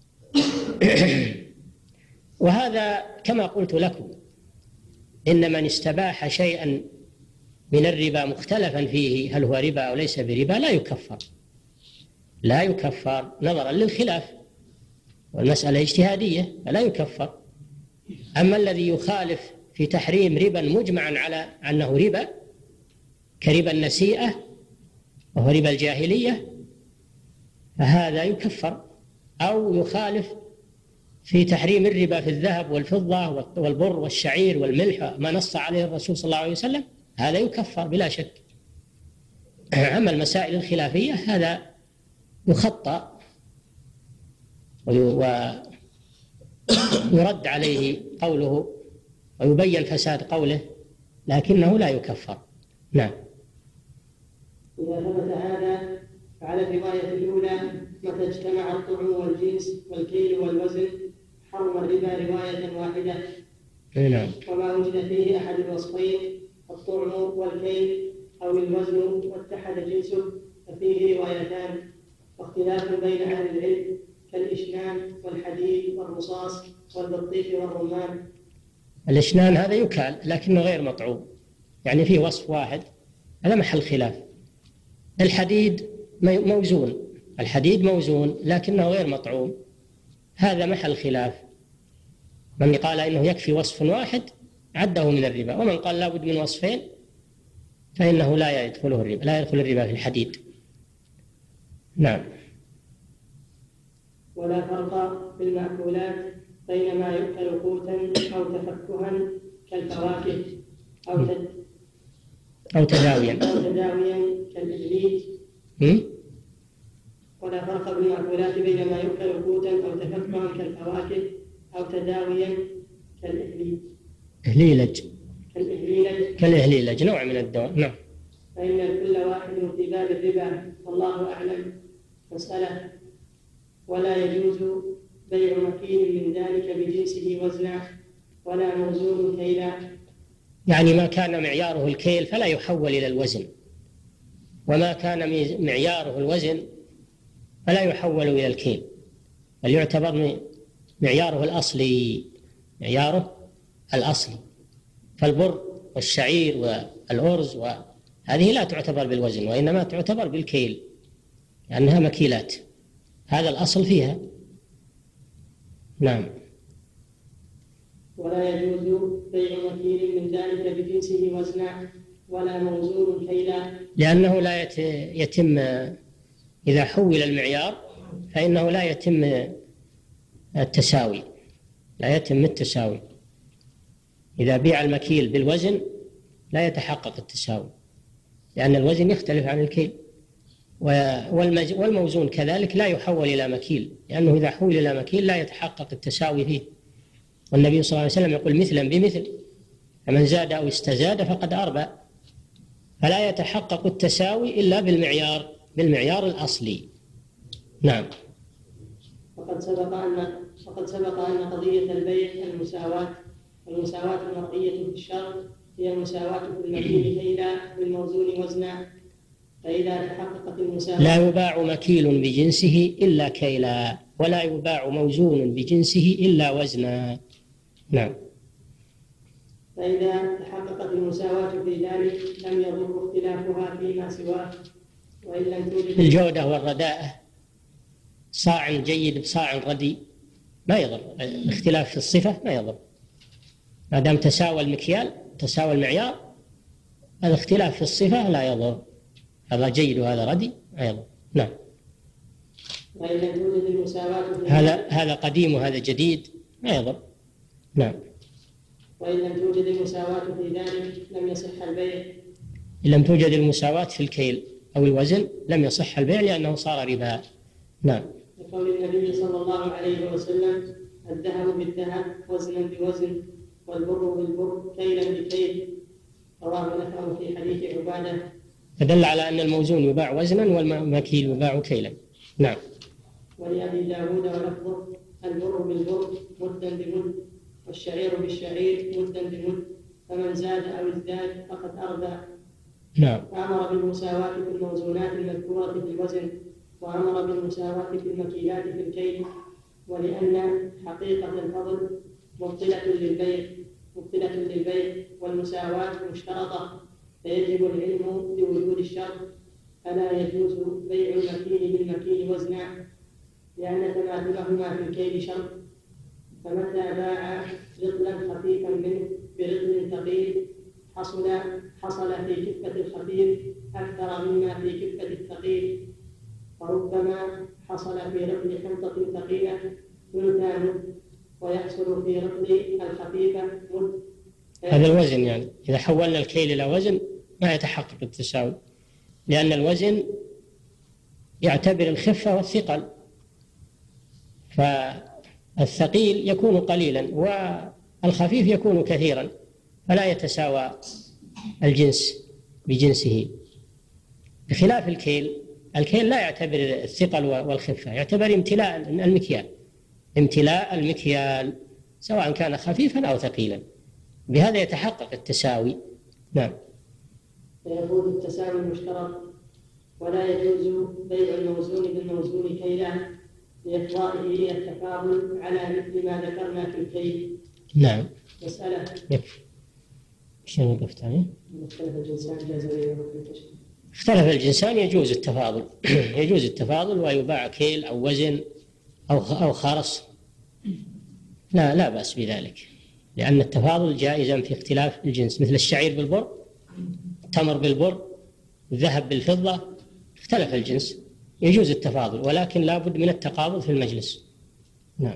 وهذا كما قلت لكم، إن من استباح شيئا من الربا مختلفا فيه هل هو ربا أو ليس بربا لا يكفر، لا يكفر نظرا للخلاف، والمسألة اجتهادية فلا يكفر. أما الذي يخالف في تحريم ربا مجمعا على أنه ربا كربا النسيئة وهو ربا الجاهلية فهذا يكفر، أو يخالف في تحريم الربا في الذهب والفضة والبر والشعير والملح ما نص عليه الرسول صلى الله عليه وسلم، هذا يكفر بلا شك. أما المسائل الخلافية هذا يخطأ ويرد عليه قوله ويبين فساد قوله، لكنه لا يكفر. نعم. إذا ثبت هذا فعلى الرواية الأولى متى اجتمع الطعم والجنس والكيل والوزن حرم الربا رواية واحدة. نعم. وما وجد فيه أحد الوصفين الطعم والكيل أو الوزن واتحد جنسه ففيه روايتان، واختلاف بين أهل العلم كالإشنان والحديد والرصاص والبطيخ والرمان. الإشنان هذا يكال لكنه غير مطعوم، يعني فيه وصف واحد، هذا محل خلاف. الحديد موزون، الحديد موزون لكنه غير مطعوم، هذا محل خلاف. من قال إنه يكفي وصف واحد عده من الربا، ومن قال لا بد من وصفين فإنه لا يدخله الربا، لا يدخل الربا في الحديد. نعم. ولا فرق في المأكولات بين ما يؤكل قوتا أو تفكها كالفواكه أو تد... أو تداويا أو تداويا كالإبليت. ولا فرق في المأكولات بين ما يؤكل قوتا أو تفكها كالفواكه أو تداويا كالإبليت. إهليلج كالإهليلج كالإهليلج نوع من الدواء. نعم. فإن كل واحد في باب الربا والله أعلم مسألة، ولا يجوز بيع مكين من ذلك بجنسه وزنا ولا موزون كيلا. يعني ما كان معياره الكيل فلا يحول إلى الوزن، وما كان معياره الوزن فلا يحول إلى الكيل، بل يعتبر معياره الأصلي، معياره الأصلي. فالبر والشعير والأرز وهذه لا تعتبر بالوزن وإنما تعتبر بالكيل لأنها مكيلات، هذا الأصل فيها. نعم. ولا يجوز بيع مكين من ذلك بجنسه وزنا ولا موزون كيلا، لأنه لا يتم إذا حول المعيار فإنه لا يتم التساوي، لا يتم التساوي. إذا بيع المكيل بالوزن لا يتحقق التساوي، لأن الوزن يختلف عن الكيل، والموزون كذلك لا يحول إلى مكيل، لأنه إذا حول إلى مكيل لا يتحقق التساوي فيه. والنبي صلى الله عليه وسلم يقول مثلا بمثل، فمن زاد أو استزاد فقد أربى، فلا يتحقق التساوي إلا بالمعيار بالمعيار الأصلي. نعم. وقد سبق أن وقد سبق أن قضية البيع المساواة، والمساواة المرئية في الشرع هي المساواة في المكيل كيلا بالموزون وزنا، فإذا تحققت المساواة لا يباع مكيل بجنسه إلا كيلا، ولا يباع موزون بجنسه إلا وزنا. نعم. فإذا تحققت المساواة في ذلك لم يضر اختلافها فيما سواه، وإن لم توجد الجودة والرداءة، صاع جيد بصاع رديء ما يضر، الاختلاف في الصفة ما يضر ما دام تساوى المكيال تساوى المعيار. الاختلاف في الصفة لا يضر، هذا جيد وهذا رديء ما يضر. نعم. وإن لم توجد المساواة في هذا هذا قديم وهذا جديد ما يضر. نعم. وإن لم توجد المساواة في ذلك لم يصح البيع. إن لم توجد المساواة في الكيل أو الوزن لم يصح البيع لأنه صار ربا. نعم. لقول النبي صلى الله عليه وسلم: الذهب بالذهب وزنا بوزن والبر بالبر كيلا بكيل، رواه نفعه في حديث عبادة. فدل على أن الموزون يباع وزنا والمكيل يباع كيلا. نعم. ولأبي داود ولفظه: البر بالبر مدا بمد والشعير بالشعير مدا بمد، فمن زاد أو ازداد فقد أربى. نعم. فأمر بالمساواة في الموزونات المذكورة في الوزن، وأمر بالمساواة في المكيلات في الكيل، ولأن حقيقة الفضل مبطلة للبيع مبطلة للبيع والمساواة مشترطة، فيجب العلم بوجود الشرط، فلا يجوز بيع المكيل بالمكيل وزنا لأن تماثلهما في الكيل شرط. فمتى باع رطلا خفيفا منه برطل ثقيل حصل حصل في كفة الخفيف أكثر مما في كفة الثقيل، وربما حصل في رطل حنطة ثقيلة ثلثا مد، ويحصل في رطل الخفيفة مد. هذا الوزن، يعني إذا حولنا الكيل إلى وزن ما يتحقق التساوي، لأن الوزن يعتبر الخفة والثقل، فالثقيل يكون قليلا والخفيف يكون كثيرا، فلا يتساوى الجنس بجنسه، بخلاف الكيل. الكيل لا يعتبر الثقل والخفة، يعتبر امتلاء المكيال امتلاء المكيال سواء كان خفيفا أو ثقيلا، بهذا يتحقق التساوي. نعم. فيكون التساوي مشترك، ولا يجوز بيع الموزون بالموزون كيلا لإفضائه إلى التفاضل على مثل ما ذكرنا في الكيل. نعم. مسألة يكفي. شنو وقفت عليه؟ مختلف الجنسان جاز بيعه في الكشف. اختلف الجنسان يجوز التفاضل يجوز التفاضل ويباع كيل أو وزن أو أو خرص، لا لا بأس بذلك، لأن التفاضل جائزا في اختلاف الجنس، مثل الشعير بالبر، التمر بالبر، الذهب بالفضة، اختلف الجنس يجوز التفاضل، ولكن لا بد من التقابض في المجلس. نعم.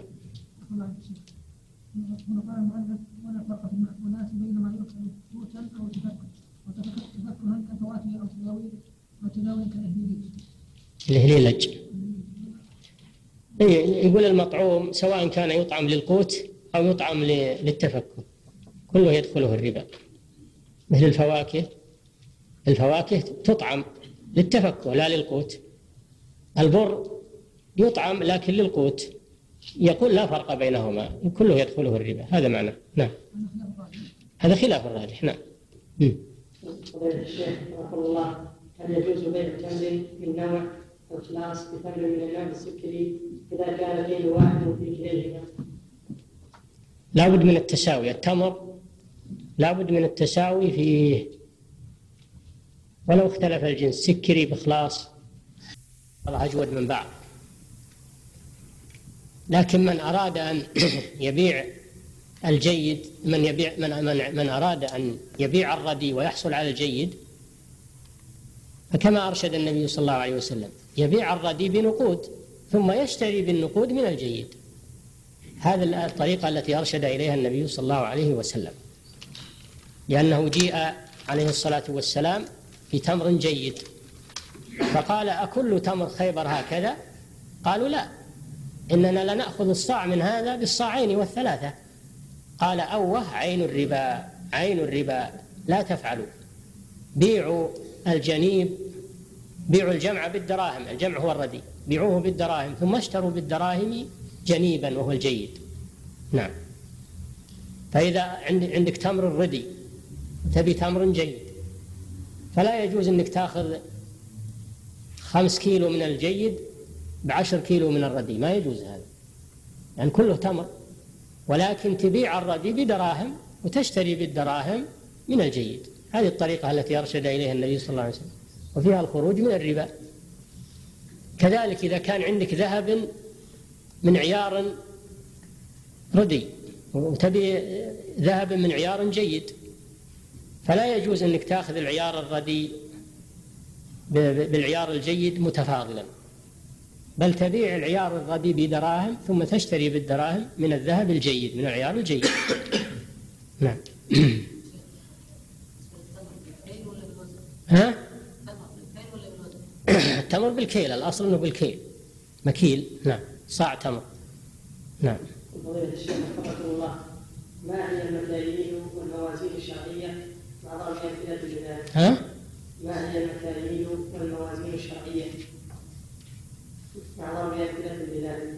ولا فرق في المأكولات بين ما يؤكل قوتا أو تفكك، وتفكها كفواكه أو تداوي وتداوي كالإهليل. الإهليلج يقول المطعوم سواء كان يطعم للقوت أو يطعم للتفكك كله يدخله الربا، مثل الفواكه الفواكه تطعم للتفكه لا للقوت. البر يطعم لكن للقوت، يقول لا فرق بينهما كله يدخله الربا، هذا معنى. نعم. هذا خلاف الراجح. نعم. فضيلة الشيخ رحمه الله، هل يجوز بيع تمر من نوع الخلاص بتمر من النوع السكري إذا كان كيل واحد في كليهما؟ لا بد من التساوي، التمر لا بد من التساوي فيه ولو اختلف الجنس، سكري بخلاص الله أجود من بعض. لكن من أراد أن يبيع الجيد من يبيع من, من, من أراد أن يبيع الردي ويحصل على الجيد، فكما أرشد النبي صلى الله عليه وسلم يبيع الردي بنقود ثم يشتري بالنقود من الجيد. هذه الطريقة التي أرشد إليها النبي صلى الله عليه وسلم، لأنه جيء عليه الصلاة والسلام بتمر جيد فقال: أكل تمر خيبر هكذا؟ قالوا: لا، إننا لنأخذ الصاع من هذا بالصاعين والثلاثة. قال: أوه عين الربا عين الربا لا تفعلوا، بيعوا الجنيب بيعوا الجمع بالدراهم، الجمع هو الردي، بيعوه بالدراهم ثم اشتروا بالدراهم جنيبا وهو الجيد. نعم. فإذا عندك تمر ردي تبي تمر جيد فلا يجوز أنك تأخذ خمس كيلو من الجيد بعشر كيلو من الردي، ما يجوز هذا، يعني كله تمر، ولكن تبيع الردي بدراهم وتشتري بالدراهم من الجيد. هذه الطريقة التي أرشد إليها النبي صلى الله عليه وسلم، وفيها الخروج من الربا. كذلك إذا كان عندك ذهب من عيار ردي وتبي ذهب من عيار جيد فلا يجوز أنك تأخذ العيار الردي بالعيار الجيد متفاضلا، بل تبيع العيار الردي بدراهم ثم تشتري بالدراهم من الذهب الجيد من العيار الجيد. نعم. ها؟ التمر بالكيل، الأصل أنه بالكيل مكيل. نعم. صاع تمر. نعم. فضيلة الشيخ وفقكم الله، ما هي المكاييل والموازين الشرعية مع ضرب أمثلة لذلك؟ ها؟ ما هي المكاييل والموازين الشرعية مع ضرب أمثلة لذلك؟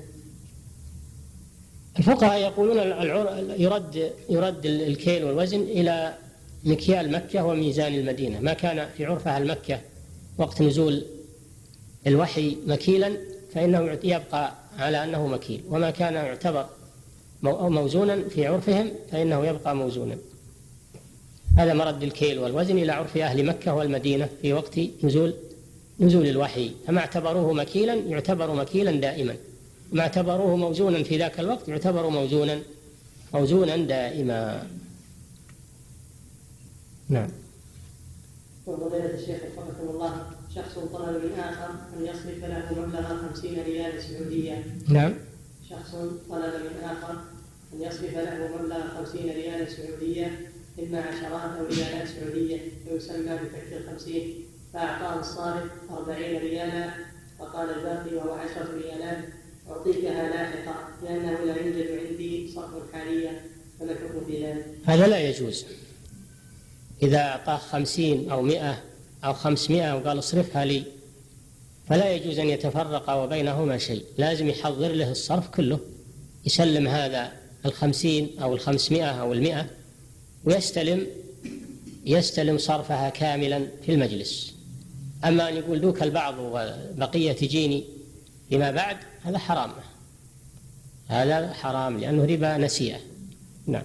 الفقهاء يقولون يرد يرد الكيل والوزن إلى مكيال مكة وميزان المدينة. ما كان في عرف أهل مكة وقت نزول الوحي مكيلا فإنه يبقى على أنه مكيل، وما كان يعتبر موزونا في عرفهم فإنه يبقى موزونا. هذا مرد الكيل والوزن إلى عرف أهل مكة والمدينة في وقت نزول نزول الوحي، فما اعتبروه مكيلا يعتبر مكيلا دائما، ما اعتبروه موزونا في ذاك الوقت يعتبر موزونا موزونا دائما. نعم. وفضيلة الشيخ وفقكم الله، شخص طلب من آخر أن يصرف له مبلغ خمسين ريال سعودية. نعم. شخص طلب من آخر أن يصرف له مبلغ خمسين ريال سعودية، إما عشرات أو ريالات سعودية، ويسمى بفك الخمسين، فأعطاه الصارف أربعين ريالا وقال الباقي وهو عشرة ريالات أعطيكها لاحقا لأنه لا يوجد عندي صرف حاليا، فما الحكم في ذلك؟ هذا لا يجوز. إذا أعطاه خمسين أو مئة أو خمسمائة وقال اصرفها لي فلا يجوز أن يتفرق وبينهما شيء، لازم يحضر له الصرف كله، يسلم هذا الخمسين أو الخمسمائة أو المئة ويستلم يستلم صرفها كاملا في المجلس. أما أن يقول دوك البعض وبقية تجيني فيما بعد هذا حرام، هذا حرام لأنه ربا نسيئة. نعم.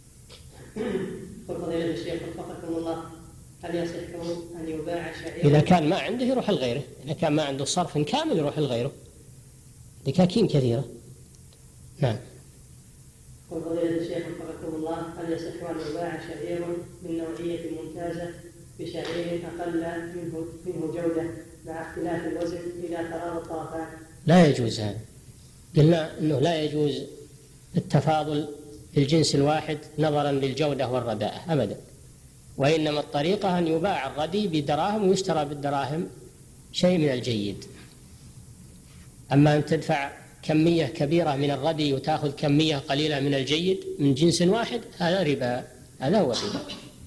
فضيلة الشيخ وفقكم الله، هل يصح أن يباع شعير؟ إذا كان ما عنده يروح لغيره، إذا كان ما عنده صرف كامل يروح لغيره، دكاكين كثيرة. نعم. فضيلة الشيخ وفقكم الله، هل يصح أن يباع شعير من نوعية ممتازة بشعير أقل منه منه جودة مع اختلاف الوزن إذا تراضى الطرفان؟ لا يجوز هذا، قلنا أنه لا يجوز التفاضل في الجنس الواحد نظرا للجودة والرداءة أبدا، وإنما الطريقة أن يباع الردي بدراهم ويشترى بالدراهم شيء من الجيد. أما أن تدفع كمية كبيرة من الردي وتأخذ كمية قليلة من الجيد من جنس واحد هذا ربا، هذا هو الربا.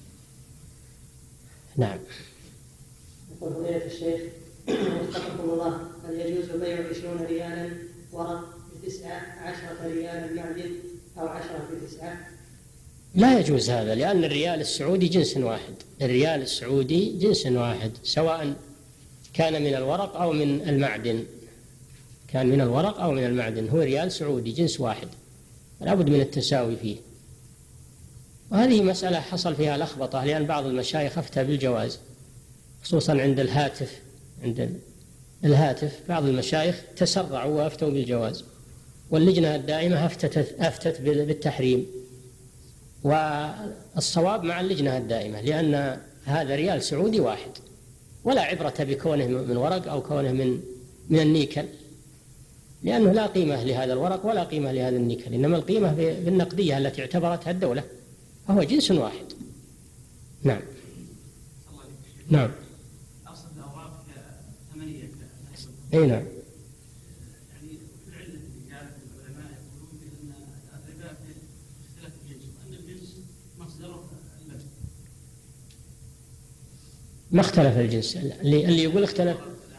نعم. يقول فضيلة الشيخ وفقكم الله، هل يجوز بيع عشرون ريالا ورق بتسعة عشرة ريالا معدن أو عشرة بتسعة؟ لا يجوز هذا، لأن الريال السعودي جنس واحد، الريال السعودي جنس واحد سواء كان من الورق أو من المعدن، كان من الورق أو من المعدن، هو ريال سعودي جنس واحد، لابد من التساوي فيه. وهذه مسألة حصل فيها لخبطة، لأن بعض المشايخ أفتى بالجواز خصوصا عند الهاتف، عند الهاتف بعض المشايخ تسرعوا وأفتوا بالجواز، واللجنة الدائمة أفتت, أفتت بالتحريم، والصواب مع اللجنة الدائمة، لأن هذا ريال سعودي واحد ولا عبرة بكونه من ورق أو كونه من من النيكل، لأنه لا قيمة لهذا الورق ولا قيمة لهذا النيكل، إنما القيمة بالنقدية التي اعتبرتها الدولة، فهو جنس واحد. نعم. نعم. أصل الأوراق ثمنية. أي نعم. يعني العلة اللي جاءت العلماء يقولون بأن الربا في اختلاف الجنس، وأن الجنس مصدره المجد. ما اختلف الجنس، اللي اللي يقول اختلف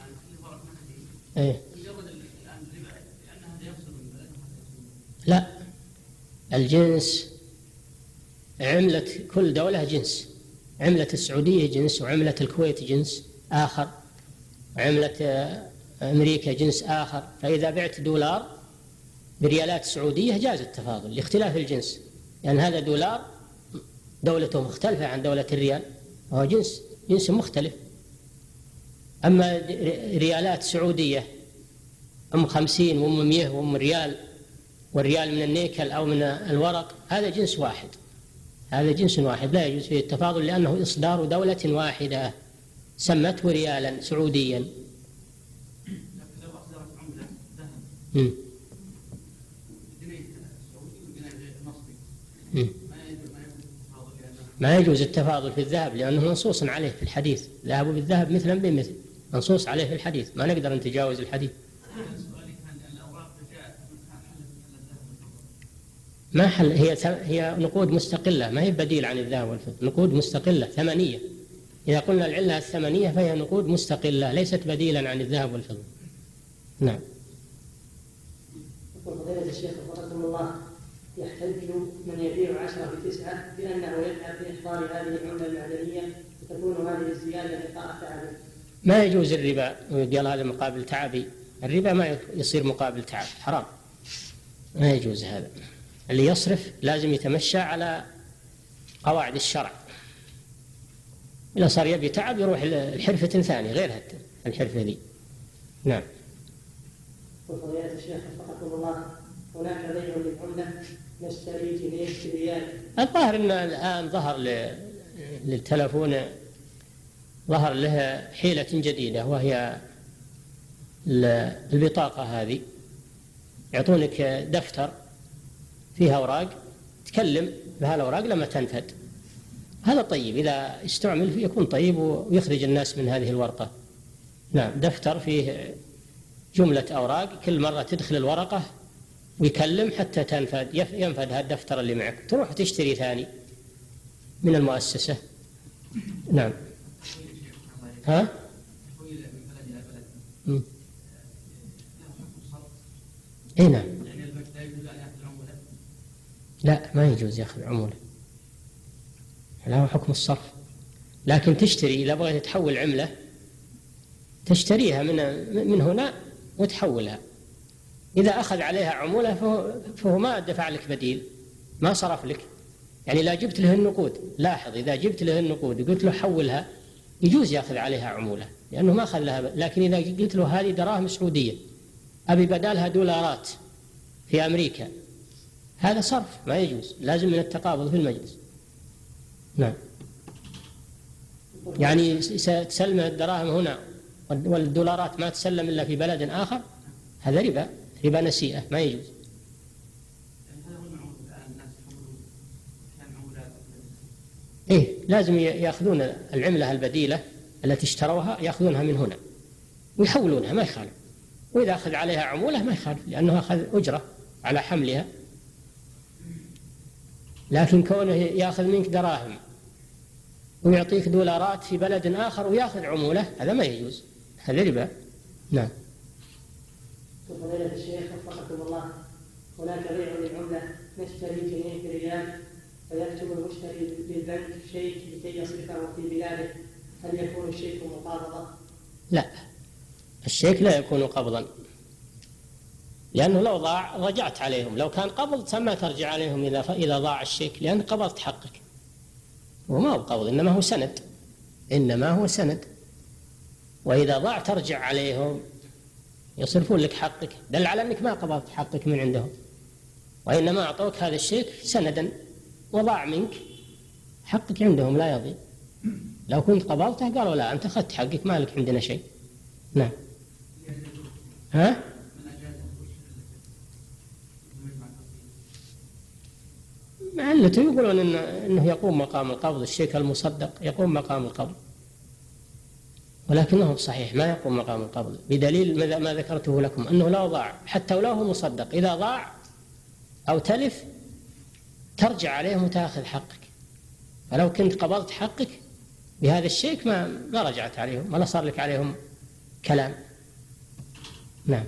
إيه؟ مجرد الآن الربا لأن هذا يفصل من بلد لا، الجنس عملة كل دولة جنس، عملة السعودية جنس، وعملة الكويت جنس آخر، عملة أمريكا جنس آخر. فإذا بعت دولار بريالات سعودية جاز التفاضل لاختلاف الجنس، لأن يعني هذا دولار دولته مختلفة عن دولة الريال، وهو جنس جنس مختلف. أما ريالات سعودية أم خمسين وأم مئة وأم ريال، والريال من النيكل أو من الورق، هذا جنس واحد، هذا جنس واحد لا يجوز فيه التفاضل، لأنه إصدار دولة واحدة سمته ريالا سعوديا. لكن لو أصدرت عملة ذهب م. جنيه سعودي وجنيه مصري م. ما يجوز التفاضل في الذهب، لأنه منصوص عليه في الحديث، ذهب بالذهب مثلا بمثل، منصوص عليه في الحديث، ما نقدر نتجاوز الحديث. ما حل، هي هي نقود مستقلة، ما هي بديل عن الذهب والفضة، نقود مستقلة ثمنية. إذا قلنا العلة الثمنية فهي نقود مستقلة ليست بديلا عن الذهب والفضة. نعم. يقول فضيلة الشيخ وفقكم الله، يحتج من يبيع عشرة بتسعة بأنه يذهب لإحضار هذه العملة المعدنية وتكون هذه الزيادة لقاء تعب. ما يجوز الربا وقال هذا مقابل تعبي، الربا ما يصير مقابل تعب، حرام، ما يجوز هذا. اللي يصرف لازم يتمشى على قواعد الشرع، إذا صار يبي تعب يروح الحرفة ثانية غير الحرفة ذي. نعم. وفضيلة الشيخ وفقكم الله، هناك بيع للعملة نشتري جنيه بريال. الظاهر أن الآن ظهر للتلفون ظهر له حيلة جديدة، وهي البطاقة هذه، يعطونك دفتر فيها أوراق تكلم بها الأوراق لما تنفد. هذا طيب، إذا استعمل يكون طيب ويخرج الناس من هذه الورطة. نعم، دفتر فيه جملة أوراق، كل مرة تدخل الورقة ويكلم حتى تنفد، ينفد هذا الدفتر اللي معك، تروح تشتري ثاني من المؤسسة. نعم. ها؟ مم. اي نعم. لا، ما يجوز ياخذ عمولة، لا، هو حكم الصرف. لكن تشتري، إذا بغيت تحول عملة تشتريها من من هنا وتحولها. إذا أخذ عليها عمولة فهو, فهو ما دفع لك بديل، ما صرف لك. يعني لا جبت له النقود، لاحظ، إذا جبت له النقود وقلت له حولها يجوز يأخذ عليها عمولة، لأنه ما أخذ لها. لكن إذا قلت له هذه دراهم سعودية أبي بدالها دولارات في أمريكا، هذا صرف ما يجوز، لازم من التقابض في المجلس. نعم. يعني تسلم الدراهم هنا والدولارات ما تسلم إلا في بلد آخر، هذا ربا، ربا نسيئة، ما يجوز. إيه، لازم يأخذون العملة البديلة التي اشتروها، يأخذونها من هنا ويحولونها، ما يخالف. وإذا أخذ عليها عمولة ما يخالف، لأنه أخذ أجرة على حملها. لكن كونه يأخذ منك دراهم ويعطيك دولارات في بلد آخر ويأخذ عمولة، هذا ما يجوز، هذا ربا. نعم. فضيلة الشيخ وفقكم الله، هناك بيع للعملة نشتري جنيه بريال فيكتب المشتري للبنك شيك لكي يصرفه في بلاده، هل يكون الشيك مقابضة؟ لا، الشيك لا يكون قبضا، لأنه لو ضاع رجعت عليهم، لو كان قبض ما ترجع عليهم إذا إذا ضاع الشيك، لأن قبضت حقك، وما هو قبض، إنما هو سند، إنما هو سند. وإذا ضاع ترجع عليهم يصرفون لك حقك، دل على أنك ما قبضت حقك من عندهم، وإنما أعطوك هذا الشيك سندا وضاع منك، حقك عندهم لا يضيع. لو كنت قبضته قالوا لا، أنت أخذت حقك، ما لك عندنا شيء. نعم. ها؟ معلته يقولون إنه, إنه يقوم مقام القبض، الشيك المصدق يقوم مقام القبض، ولكنه صحيح ما يقوم مقام القبض، بدليل ما ذكرته لكم أنه لو ضاع حتى ولو هو مصدق، إذا ضاع أو تلف ترجع عليهم وتأخذ حقك. فلو كنت قبضت حقك بهذا الشيك ما ما رجعت عليهم ولا صار لك عليهم كلام. نعم.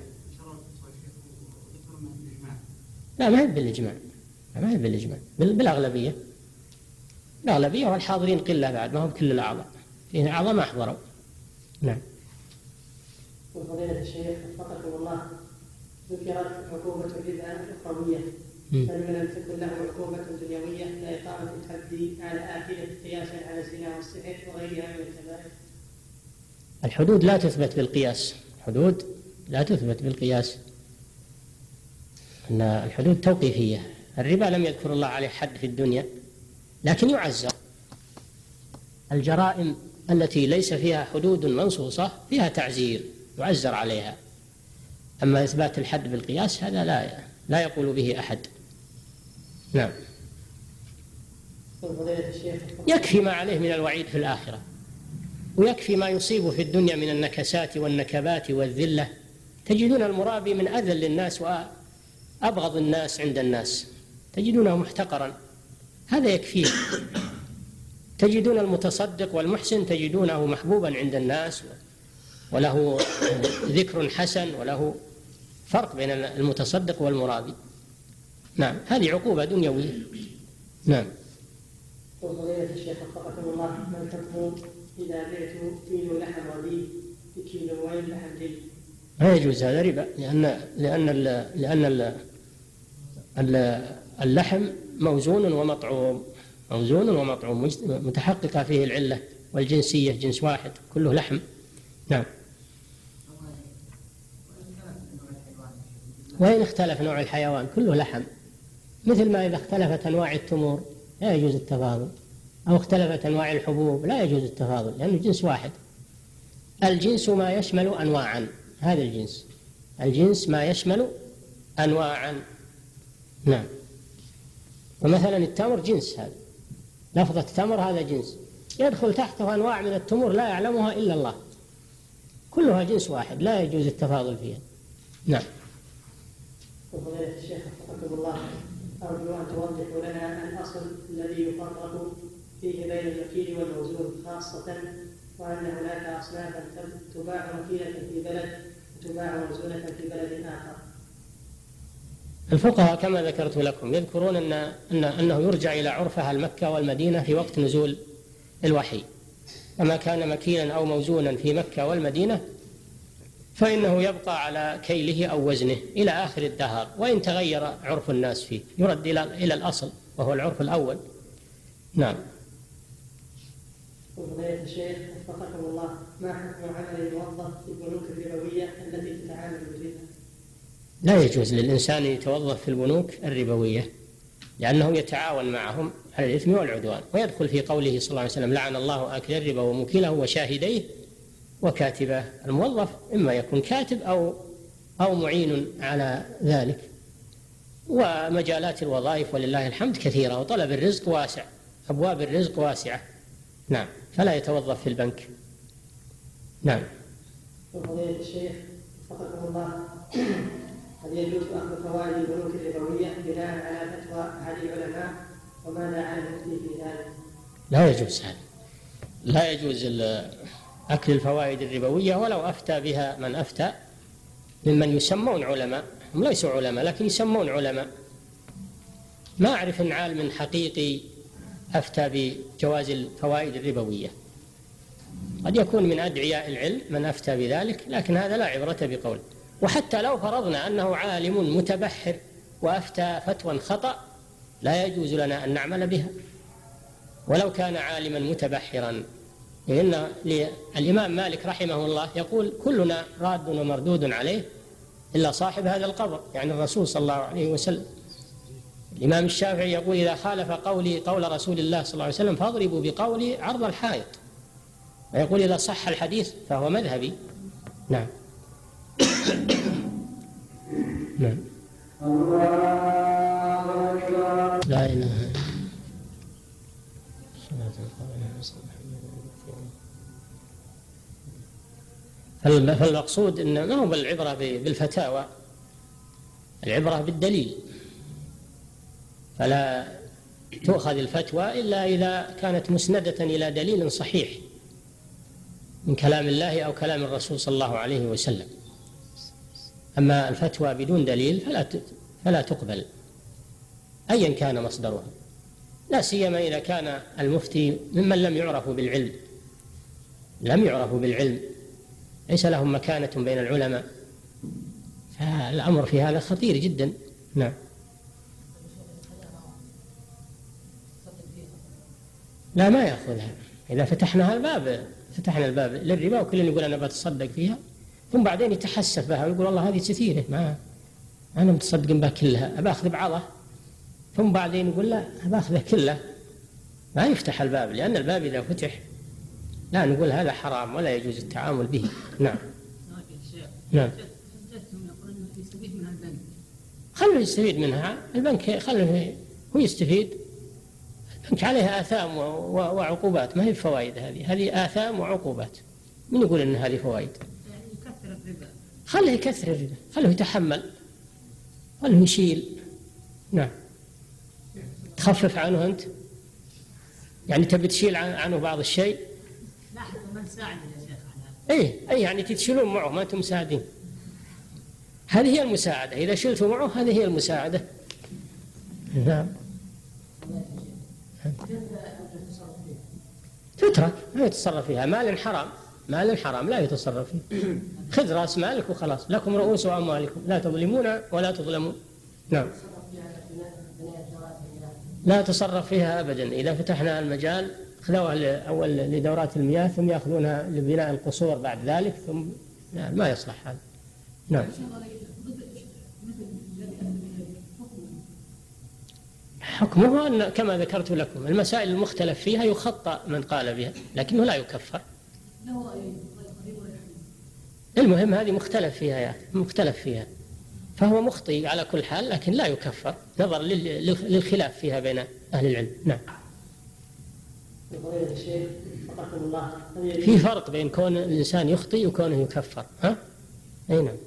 لا ما هي بالإجماع، ما هي بالإجماع، بالأغلبية. الأغلبية والحاضرين قلة بعد، ما هم كل الأعضاء، فيه أعضاء ما أحضروا. نعم. وفضيلة الشيخ وفقكم الله، ذكرت عقوبة الربا الأخروية، فلما لم تكن له عقوبة دنيوية لإقامة الحد على آكله قياسا على الزنا والسحر وغيرها من الكبائر. الحدود لا تثبت بالقياس، الحدود لا تثبت بالقياس، أن الحدود توقيفية. الربا لم يذكر الله عليه حد في الدنيا، لكن يعزر. الجرائم التي ليس فيها حدود منصوصة فيها تعزير، يعزر عليها. أما إثبات الحد بالقياس هذا لا لا يقول به أحد. نعم. يكفي ما عليه من الوعيد في الآخرة، ويكفي ما يصيب في الدنيا من النكسات والنكبات والذلة. تجدون المرابي من أذل الناس وأبغض الناس عند الناس، تجدونه محتقرا، هذا يكفيه. تجدون المتصدق والمحسن تجدونه محبوبا عند الناس وله ذكر حسن، وله فرق بين المتصدق والمرابي. نعم، هذه عقوبة دنيوية. نعم. وفضيلة الشيخ وفقكم الله، ما الحكم إذا بعت كيلو لحم رديء بكيلوين لحم جيد؟ لا يجوز، هذا ربا، لأن لأن ال لأن ال ال اللحم موزون ومطعوم، موزون ومطعوم، متحققة فيه العلة والجنسية، جنس واحد كله لحم. نعم. وإن اختلف نوع الحيوان كله لحم، مثل ما إذا اختلفت أنواع التمور لا يجوز التفاضل، أو اختلفت أنواع الحبوب لا يجوز التفاضل، لأنه جنس واحد. الجنس ما يشمل أنواعا، هذا الجنس، الجنس ما يشمل أنواعا. نعم. ومثلا التمر جنس، هذا لفظة تمر هذا جنس، يدخل تحته أنواع من التمور لا يعلمها إلا الله، كلها جنس واحد لا يجوز التفاضل فيها. نعم. وفضيلة الشيخ وفقكم الله، أرجو أن توضحوا لنا الأصل الذي يفرق فيه بين المكيل والموزون خاصة، وأن هناك أصنافا تباع مكيلة في بلد وتباع موزونة في بلد آخر. الفقهاء كما ذكرت لكم يذكرون أن أن أنه يرجع إلى عرف أهل مكة والمدينة في وقت نزول الوحي، فما كان مكيلا أو موزونا في مكة والمدينة فإنه يبقى على كيله أو وزنه إلى آخر الدهر، وإن تغير عرف الناس فيه يرد إلى إلى الأصل وهو العرف الأول. نعم. وفضيلة الشيخ وفقكم الله، ما حكم عمل الموظف في البنوك الربوية التي تتعامل بالربا؟ لا يجوز للإنسان يتوظف في البنوك الربوية، لأنه يتعاون معهم على الإثم والعدوان، ويدخل في قوله صلى الله عليه وسلم: لعن الله آكل الربا وموكله وشاهديه وكاتبه. الموظف إما يكون كاتب أو أو معين على ذلك. ومجالات الوظائف ولله الحمد كثيرة، وطلب الرزق واسع، أبواب الرزق واسعة. نعم، فلا يتوظف في البنك. نعم. وفضيلة الشيخ وفقكم الله، هل يجوز أخذ فوائد البنوك الربوية بناء على فتوى أحد العلماء، وماذا على المفتي في ذلك؟ لا يجوز هذا، لا يجوز أكل الفوائد الربوية، ولو أفتى بها من أفتى ممن يسمون علماء، هم ليسوا علماء لكن يسمون علماء. ما أعرف أن عالم حقيقي أفتى بجواز الفوائد الربوية، قد يكون من أدعياء العلم من أفتى بذلك، لكن هذا لا عبرة بقول. وحتى لو فرضنا أنه عالم متبحر وأفتى فتوى خطأ لا يجوز لنا أن نعمل بها ولو كان عالما متبحرا، لأن الإمام مالك رحمه الله يقول: كلنا راد ومردود عليه إلا صاحب هذا القبر، يعني الرسول صلى الله عليه وسلم. الإمام الشافعي يقول: إذا خالف قولي قول رسول الله صلى الله عليه وسلم فاضربوا بقولي عرض الحائط. ويقول: إذا صح الحديث فهو مذهبي. نعم. نعم. لا إله إلا الله. فالمقصود إن ما هو بالعبرة بالفتاوى، العبرة بالدليل، فلا تؤخذ الفتوى إلا إذا كانت مسندة إلى دليل صحيح من كلام الله أو كلام الرسول صلى الله عليه وسلم. أما الفتوى بدون دليل فلا فلا تقبل أيا كان مصدرها، لا سيما إذا كان المفتي ممن لم يعرفوا بالعلم لم يعرفوا بالعلم ليس لهم مكانة بين العلماء، فالأمر في هذا خطير جدا. نعم. لا ما يأخذها، إذا فتحنا الباب فتحنا الباب للربا وكل يقول أنا بتصدق فيها، ثم بعدين يتحسف بها ويقول والله هذه كثيرة ما أنا متصدق بها كلها أباخذ بعضها، ثم بعدين يقول لا أباخذها كلها، ما يفتح الباب، لأن الباب إذا فتح لا نقول هذا حرام ولا يجوز التعامل به. نعم. نعم. خلوا يستفيد منها البنك، خلوا هو يستفيد، البنك عليها آثام وعقوبات، ما هي فوائد، هذه هذه آثام وعقوبات، من يقول إن هذه فوائد؟ يعني يكثر الربا. خليه يكثر الربا، خليه يتحمل، خليه يشيل. نعم. تخفف عنه أنت، يعني تبي تشيل عنه بعض الشيء. لا ما نساعد يا شيخ على اي اي يعني تشيلون معه ما انتم مساعدين، هذه هي المساعدة، إذا شلتوا معه هذه هي المساعدة. نعم. تترك ما يتصرف فيها، مال حرام، مال حرام لا يتصرف فيه، خذ رأس مالك وخلاص، لكم رؤوس أموالكم لا تظلمون ولا تظلمون. نعم. لا تصرف فيها أبدا، إذا فتحنا المجال خذوها أول لدورات المياه ثم يأخذونها لبناء القصور بعد ذلك، ثم يعني ما يصلح هذا. نعم. حكمه أن كما ذكرت لكم المسائل المختلف فيها يخطأ من قال بها لكنه لا يكفر. المهم هذه مختلف فيها يعني مختلف فيها، فهو مخطئ على كل حال لكن لا يكفر نظرا للخلاف فيها بين أهل العلم. نعم. في فرق بين كون الإنسان يخطئ وكونه يكفر. ها؟ أي نعم.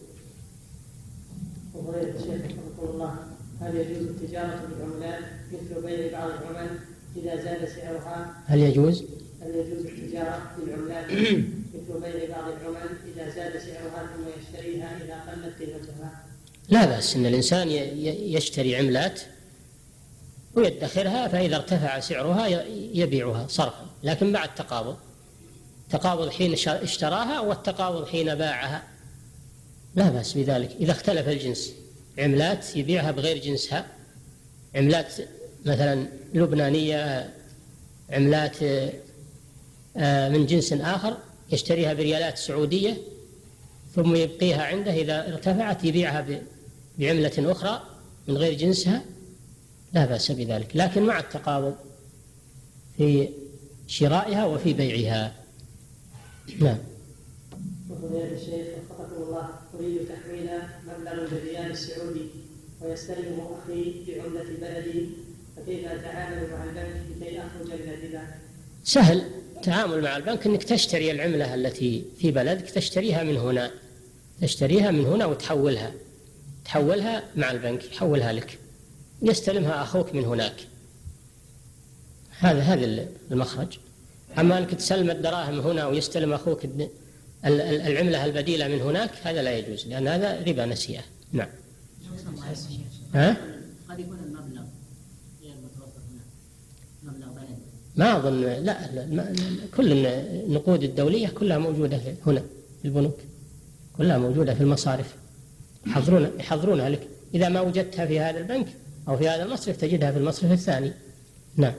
هل يجوز التجارة بالعملات مثل بيع بعض العمل إذا زاد سعرها؟ هل يجوز؟ هل يجوز التجارة بالعملات مثل بيع بعض العمل إذا زاد سعرها ثم يشتريها إذا قلت قيمتها؟ لا بأس إن الإنسان يشتري عملات ويدخرها، فإذا ارتفع سعرها يبيعها صرفا، لكن مع التقابض، تقابض حين اشتراها والتقابض حين باعها لا بأس بذلك. إذا اختلف الجنس، عملات يبيعها بغير جنسها، عملات مثلا لبنانية، عملات من جنس آخر يشتريها بريالات سعودية ثم يبقيها عنده، إذا ارتفعت يبيعها بعملة أخرى من غير جنسها لا بأس بذلك، لكن مع التقابض في شرائها وفي بيعها. نعم. وفضيلة الشيخ وفقكم الله، أريد تحويل مبلغ بالريال السعودي ويستلمه أخي بعملة بلدي، فكيف أتعامل مع البنك لكي أخرج من الربا؟ سهل التعامل مع البنك، أنك تشتري العملة التي في بلدك تشتريها من هنا، تشتريها من هنا وتحولها تحولها مع البنك يحولها لك، يستلمها أخوك من هناك، هذا هذا المخرج. أما أنك تسلم الدراهم هنا ويستلم أخوك العملة البديلة من هناك هذا لا يجوز، لأن هذا ربا نسيئة. نعم. ها؟ قد يكون المبلغ غير متوفر هنا، مبلغ بلد. ما أظن، لا, لا كل النقود الدولية كلها موجودة هنا في البنوك، كلها موجودة في المصارف، يحضرون يحضرونها لك، إذا ما وجدتها في هذا البنك أو في هذا المصرف تجدها في المصرف الثاني. نعم.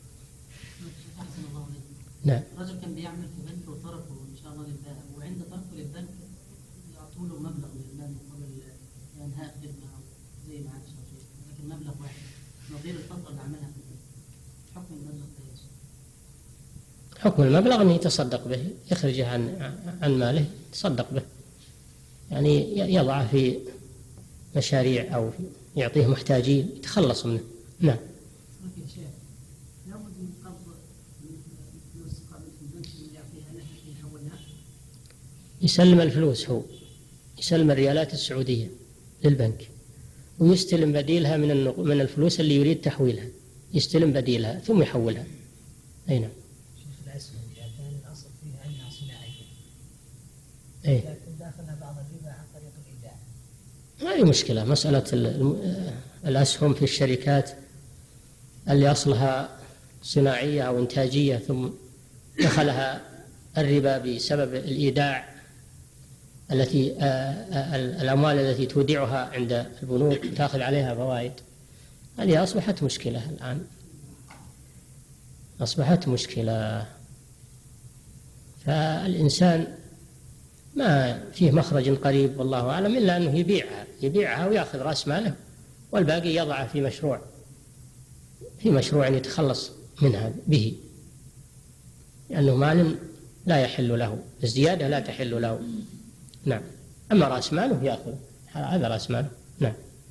نعم. رجل كان بيعمل في بنك وتركه إن شاء الله للذهب، وعند تركه للبنك يعطوا له مبلغ من المال قبل إنهاء خدمة زي ما عادش، لكن مبلغ واحد نظير الفترة اللي عملها في البنك. حكم المبلغ ده؟ حكم المبلغ أنه يتصدق به، يخرجه عن عن ماله يتصدق به، يعني يضعه في مشاريع أو يعطيه محتاجين يتخلص منه. نعم. يسلم الفلوس، هو يسلم الريالات السعودية للبنك ويستلم بديلها من من الفلوس اللي يريد تحويلها، يستلم بديلها ثم يحولها. أي نعم. شيخ الأسهم كان الأصل فيها أنها صناعية، أي. لكن داخلها بعض الربا عن طريق الإيداع. هذه مشكلة. مسألة الأسهم في الشركات اللي أصلها صناعية أو إنتاجية ثم دخلها الربا بسبب الإيداع التي الأموال التي تودعها عند البنوك تأخذ عليها فوائد، هذه أصبحت مشكلة الآن، أصبحت مشكلة. فالإنسان ما فيه مخرج قريب والله أعلم إلا أنه يبيعها يبيعها ويأخذ رأس ماله والباقي يضعه في مشروع في مشروع يتخلص منها به، لأنه مال لا يحل له، الزيادة لا تحل له. نعم. أما رأس ماله يأخذ، هذا رأس ماله. نعم.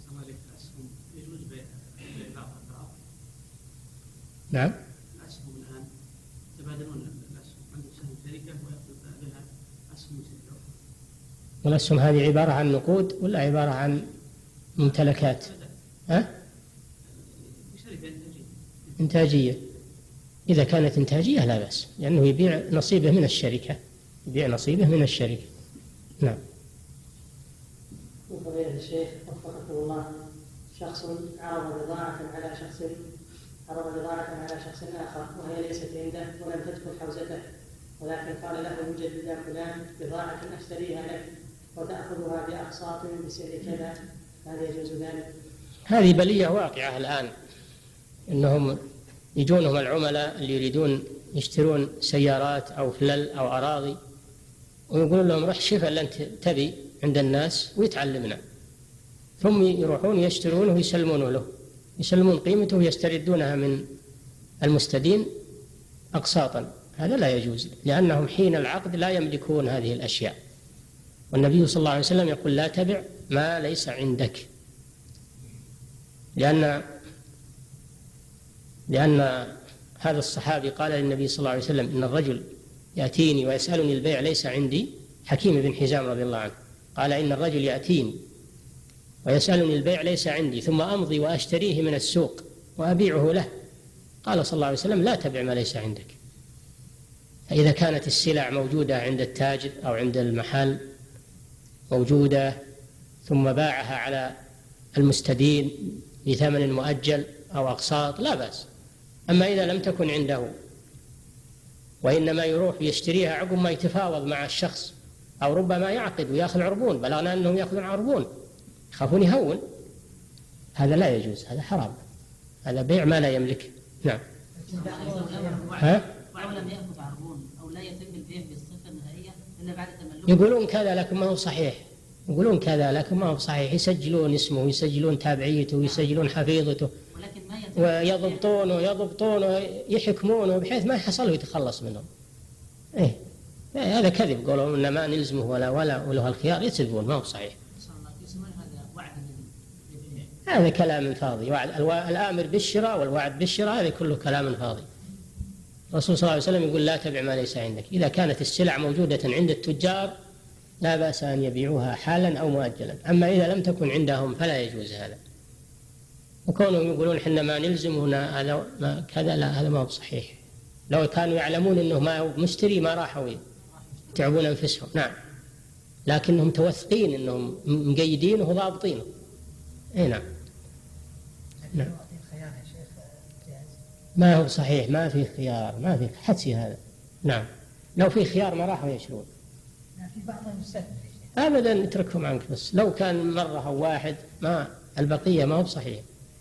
نعم. الأسهم الآن تبادلون الأسهم، عندك سهم شركة ويأخذ بها أسهم شركة. والأسهم هذه عبارة عن نقود ولا عبارة عن ممتلكات؟ ها؟ شركة إنتاجية. إنتاجية. إذا كانت إنتاجية لا بأس، لأنه يبيع نصيبه من الشركة، يبيع نصيبه من الشركة. نعم. فضيلة الشيخ وفقكم الله، شخص عرض بضاعة على شخص عرض بضاعة على شخص آخر وهي ليست عنده ولم تدخل حوزته، ولكن قال له يوجد لدى فلان بضاعة أشتريها لك وتأخذها بأقساط بسعر كذا، هل يجوز ذلك؟ هذه بلية واقعة الآن، إنهم يجونهم العملاء اللي يريدون يشترون سيارات أو فلل أو أراضي ويقولون لهم رح شوف اللي أنت تبي عند الناس ويتعلمنا، ثم يروحون يشترونه ويسلمونه له، يسلمون قيمته ويستردونها من المستدين أقساطا. هذا لا يجوز، لأنهم حين العقد لا يملكون هذه الأشياء، والنبي صلى الله عليه وسلم يقول لا تبع ما ليس عندك، لأن لأن هذا الصحابي قال للنبي صلى الله عليه وسلم إن الرجل يأتيني ويسألني البيع ليس عندي، حكيم بن حزام رضي الله عنه قال إن الرجل يأتيني ويسألني البيع ليس عندي ثم أمضي وأشتريه من السوق وأبيعه له، قال صلى الله عليه وسلم لا تبع ما ليس عندك. فإذا كانت السلع موجودة عند التاجر أو عند المحل موجودة ثم باعها على المستدين بثمن مؤجل أو أقساط لا بأس. أما إذا لم تكن عنده وإنما يروح يشتريها عقب ما يتفاوض مع الشخص أو ربما يعقد ويأخذ عربون، بلغنا أنهم يأخذون عربون يخافون يهون، هذا لا يجوز، هذا حرام، هذا بيع ما لا يملك. نعم. ها؟ ولو لم يأخذ عربون أو لا يتم البيع بالصفة النهائية إلا بعد تملك. يقولون كذا لكن ما هو صحيح، يقولون كذا لكن ما هو صحيح، يسجلون اسمه ويسجلون تابعيته ويسجلون حفيظته ويضبطونه ويضبطونه يحكمونه بحيث ما يحصل ويتخلص منهم. إيه هذا كذب، قولوا إن ما نلزمه ولا ولا وله الخيار، يكذبون، ما هو صحيح. هذا كلام فاضي، وعد الآمر بالشراء والوعد بالشراء هذا كله كلام فاضي. الرسول صلى الله عليه وسلم يقول لا تبع ما ليس عندك. إذا كانت السلع موجودة عند التجار لا بأس أن يبيعوها حالا أو مؤجلا، أما إذا لم تكن عندهم فلا يجوز هذا. وكونهم يقولون حنا ما نلزمنا هذا ما كذا، لا هذا ما هو صحيح. لو كانوا يعلمون أنه ما هو مشتري ما راحوا يتعبون أنفسهم. نعم، لكنهم توثقين أنهم مقيدينه وضابطينه. اي نعم. نعم. ما هو صحيح، ما في خيار، ما في حدسي هذا. نعم، لو في خيار ما راحوا يشترون. في بعضهم يستثمر ابدا، اتركهم عنك، بس لو كان مره او واحد ما البقيه ما هو صحيح.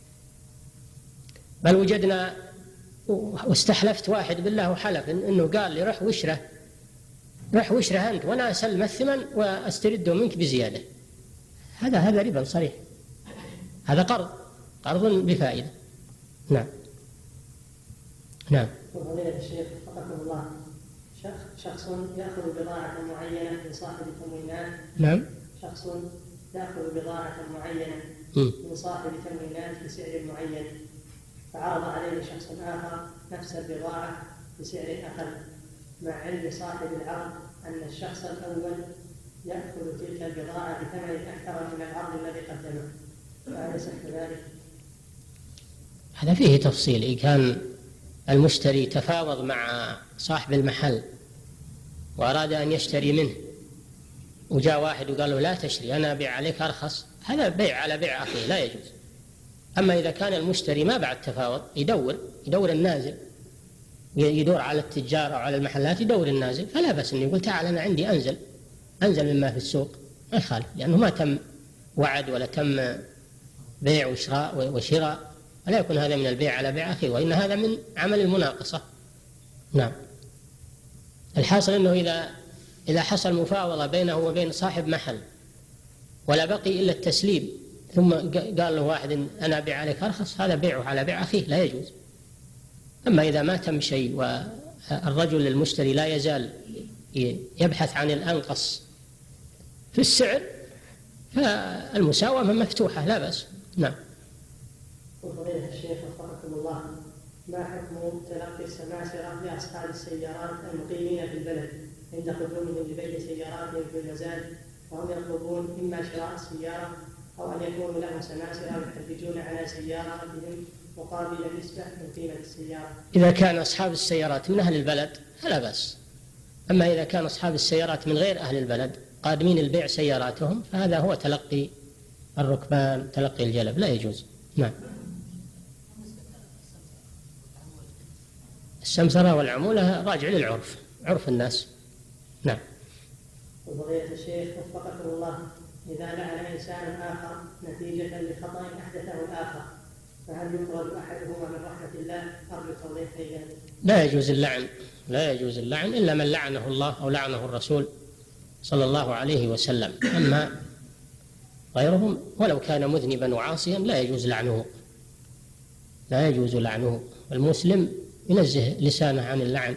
بل وجدنا واستحلفت واحد بالله وحلف انه قال لي رح واشره رح واشره انت وانا اسلم الثمن واسترده منك بزياده. هذا هذا ربا صريح، هذا قرض قرض بفائده. نعم. نعم. فضيلة الشيخ وفقكم الله، شخص يأخذ بضاعة معينة من صاحب تموينات. نعم. شخص يأخذ بضاعة معينة من صاحب تموينات بسعر معين، فعرض عليه شخص آخر نفس البضاعة بسعر أقل، مع علم صاحب العرض أن الشخص الأول يأخذ تلك البضاعة بثمن أكثر من العرض الذي قدمه، فهل يصح ذلك؟ هذا فيه تفصيل. إن كان المشتري تفاوض مع صاحب المحل وأراد أن يشتري منه وجاء واحد وقال له لا تشتري أنا أبيع عليك أرخص، هذا بيع على بيع أخيه لا يجوز. أما إذا كان المشتري ما بعد تفاوض، يدور يدور النازل، يدور على التجار أو على المحلات يدور النازل، فلا بأس إنه يقول تعال أنا عندي أنزل أنزل مما في السوق، ما يخالف، لأنه ما تم وعد ولا تم بيع وشراء وشراء، ولا يكون هذا من البيع على بيع أخيه، وإن هذا من عمل المناقصة. نعم. الحاصل أنه إذا إذا حصل مفاوضة بينه وبين صاحب محل ولا بقي إلا التسليم، ثم قال له واحد أنا أبيع عليك أرخص، هذا بيعه على بيع أخيه لا يجوز. أما إذا ما تم شيء والرجل المشتري لا يزال يبحث عن الأنقص في السعر، فالمساومة مفتوحة لا بأس. نعم. وفضيلة الشيخ وفقكم الله، ما حكم تلقي السماسرة لأصحاب السيارات المقيمين في البلد عند قدومهم لبيع سياراتهم في المزاد، وهم يطلبون إما شراء السيارة أو أن يكونوا لهم سماسرة يحتجون على سياراتهم مقابل نسبة من قيمة السيارة؟ إذا كان أصحاب السيارات من أهل البلد فلا بأس، أما إذا كان أصحاب السيارات من غير أهل البلد قادمين البيع سياراتهم فهذا هو تلقي الركبان، تلقي الجلب، لا يجوز. نعم. السمسرة والعمولة راجع للعرف، عرف الناس. نعم. وفضيلة الشيخ وفقكم الله، إذا لعن إنسان آخر نتيجة لخطأ أحدثه الآخر فهل يطرد أحدهما من رحمة الله أم يطرد ذلك؟ لا يجوز اللعن، لا يجوز اللعن إلا من لعنه الله أو لعنه الرسول صلى الله عليه وسلم. أما غيرهم ولو كان مذنبا وعاصيا لا يجوز لعنه، لا يجوز لعنه. المسلم ينزه لسانه عن اللعن،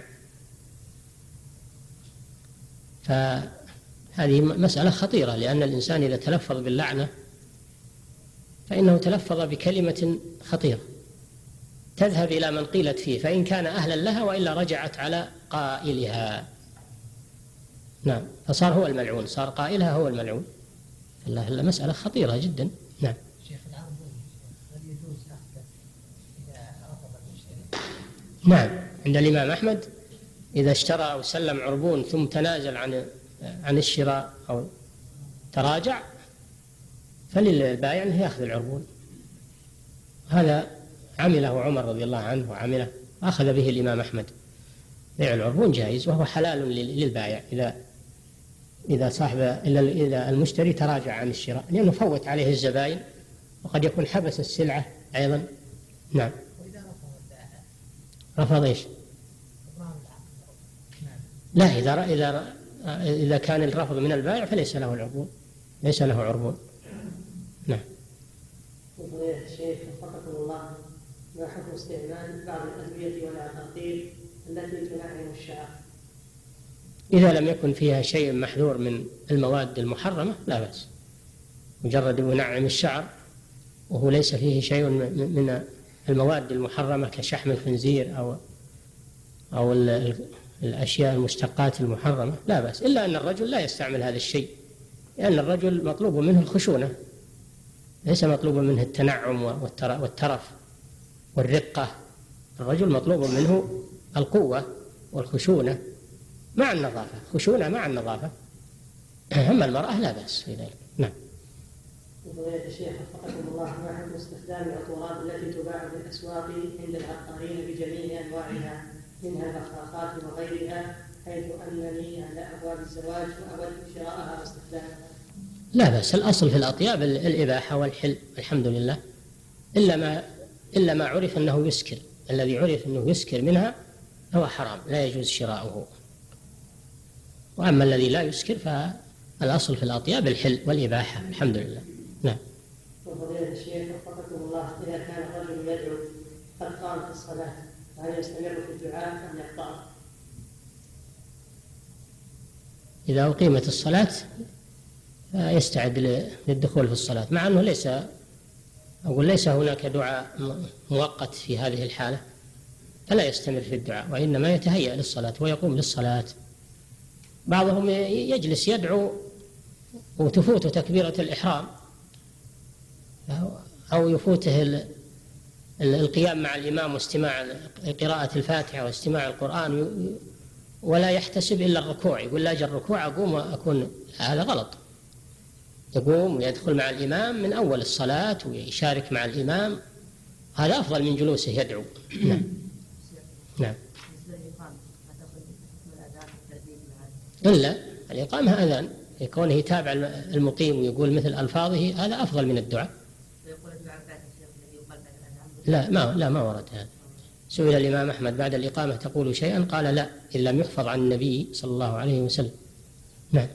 فهذه مسألة خطيرة، لأن الإنسان إذا تلفظ باللعنة فإنه تلفظ بكلمة خطيرة تذهب إلى من قيلت فيه، فإن كان أهلا لها وإلا رجعت على قائلها. نعم. فصار هو الملعون، صار قائلها هو الملعون. الله، مسألة خطيرة جدا. نعم. شيخ العربون هل يجوز أخذه إذا رفض المشتري؟ نعم. عند الإمام أحمد إذا اشترى أو سلم عربون ثم تنازل عن عن الشراء أو تراجع فللبائع أنه يأخذ العربون. هذا عمله عمر رضي الله عنه وعمله أخذ به الإمام أحمد. بيع العربون جائز وهو حلال للبائع إذا إذا صاحب إذا المشتري تراجع عن الشراء، لأنه فوت عليه الزبائن وقد يكون حبس السلعة أيضا. نعم. وإذا رفض البائع؟ رفض إيش؟ لا، إذا إذا إذا كان الرفض من البائع فليس له العربون، ليس له عربون. نعم. وفضيلة الشيخ وفقكم الله، ما حكم استعمال بعض الأدوية والعقاقير التي تنعم الشعر؟ إذا لم يكن فيها شيء محذور من المواد المحرمة لا بأس، مجرد ينعم الشعر وهو ليس فيه شيء من المواد المحرمة كشحم الخنزير أو أو الأشياء المشتقات المحرمة لا بأس، إلا أن الرجل لا يستعمل هذا الشيء، لأن الرجل مطلوب منه الخشونة، ليس مطلوب منه التنعم والترف والرقة. الرجل مطلوب منه القوة والخشونة مع النظافة، خشونة مع النظافة. أما المرأة لا بأس في ذلك. نعم. وفضيلة الشيخ وفقكم الله، ما حكم استخدام العطورات التي تباع في الأسواق عند العطارين بجميع أنواعها منها البخاخات وغيرها، حيث أنني على أبواب الزواج وأود شراءها واستخدامها؟ لا بأس، الأصل في الأطياب الإباحة والحل الحمد لله، إلا ما إلا ما عرف أنه يسكر، الذي عرف أنه يسكر منها هو حرام لا يجوز شراؤه. وأما الذي لا يسكر فالأصل في الأطياب الحل والإباحة الحمد لله. نعم. وفضيلة الشيخ وفقكم الله، إذا كان الرجل يدعو قد قام في الصلاة هل يستمر في الدعاء أم يقطع؟ إذا أقيمت الصلاة يستعد للدخول في الصلاة، مع أنه ليس أقول ليس هناك دعاء مؤقت في هذه الحالة، فلا يستمر في الدعاء وإنما يتهيأ للصلاة ويقوم للصلاة. بعضهم يجلس يدعو وتفوت تكبيرة الإحرام أو يفوته القيام مع الإمام واستماع قراءة الفاتحة واستماع القرآن ولا يحتسب إلا الركوع، يقول لا أجل الركوع أقوم وأكون، هذا غلط. يقوم ويدخل مع الإمام من أول الصلاة ويشارك مع الإمام، هذا أفضل من جلوسه يدعو. نعم. نعم. إلا الإقامة أذان، يكونه يتابع المقيم ويقول مثل ألفاظه، هذا أفضل من الدعاء. لا ما لا ما ورد هذا. سئل الإمام أحمد بعد الإقامة تقول شيئا؟ قال لا، إن لم يحفظ عن النبي صلى الله عليه وسلم. نعم.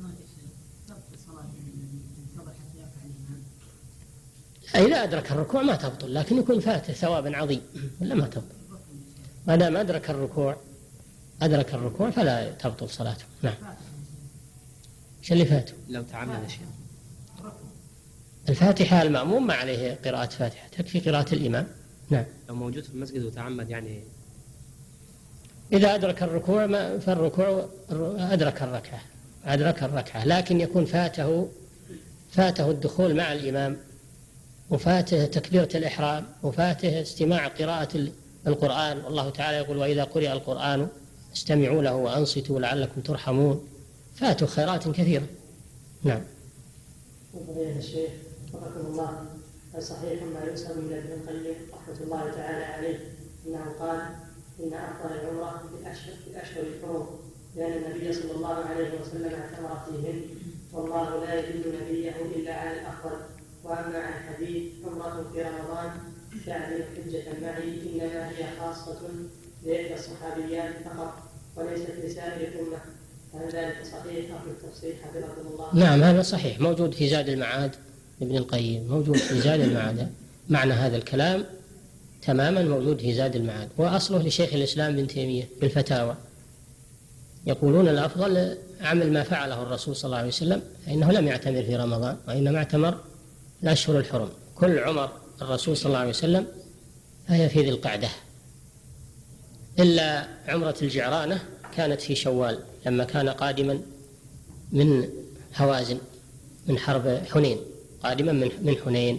أي لا أدرك الركوع ما تبطل، لكن يكون فاته ثواب عظيم ولا ما تبطل. ما دام أدرك الركوع أدرك الركوع فلا تبطل صلاته. نعم. ايش اللي فاته؟ لو تعمد شيء. الفاتحة المأموم ما عليه قراءة فاتحة، تكفي قراءة الإمام. نعم. لو موجود في المسجد وتعمد يعني إذا أدرك الركوع فالركوع أدرك الركعة أدرك الركعة لكن يكون فاته فاته الدخول مع الإمام، وفاته تكبيرة الإحرام، وفاته استماع قراءة القرآن، والله تعالى يقول وإذا قرئ القرآن استمعوا له وأنصتوا لعلكم ترحمون. فاتوا خيرات كثيرة. نعم. فضيلة الشيخ وفقكم الله، صحيح ما يسأل من ابن القيم رحمة الله تعالى عليه أنه قال إن أفضل العمرة في الأشهر في الأشهر الحرم، لأن النبي صلى الله عليه وسلم اعتمر فيهن، والله لا يدل نبيه إلا على الأفضل. وأما عن حديث عمرة في رمضان تعدل حجة معي، إنما هي خاصة لإحدى الصحابيات فقط وليست لسائر الأمة، فهل ذلك صحيح أو التفصيل حفظكم الله؟ نعم هذا صحيح، موجود في زاد المعاد ابن القيم، موجود في زاد المعاد. معنى هذا الكلام تماما موجود في زاد المعاد، وأصله لشيخ الإسلام ابن تيمية في الفتاوى. يقولون الأفضل عمل ما فعله الرسول صلى الله عليه وسلم، فإنه لم يعتمر في رمضان وإنما اعتمر الأشهر الحرم. كل عمر الرسول صلى الله عليه وسلم فهي في ذي القعدة، إلا عمرة الجعرانة كانت في شوال لما كان قادما من هوازن من حرب حنين، قادما من من حنين.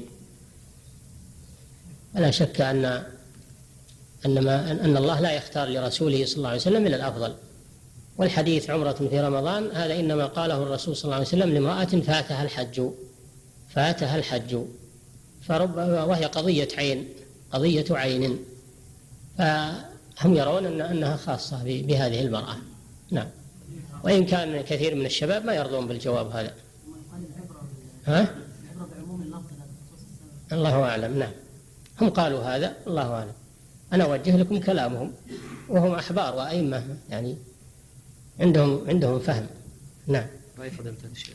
ولا شك أن أن ما أن الله لا يختار لرسوله صلى الله عليه وسلم إلا الأفضل. والحديث عمرة في رمضان هذا إنما قاله الرسول صلى الله عليه وسلم لامرأة فاتها الحج فاتها الحج فرب وهي قضية عين قضية عين، فهم يرون أن أنها خاصة بهذه المرأة. نعم. وإن كان كثير من الشباب ما يرضون بالجواب هذا. ها؟ الله أعلم. نعم هم قالوا هذا، الله أعلم. أنا أوجه لكم كلامهم، وهم أحبار وأئمة يعني عندهم عندهم فهم. نعم. رأي فضيلة الشيخ.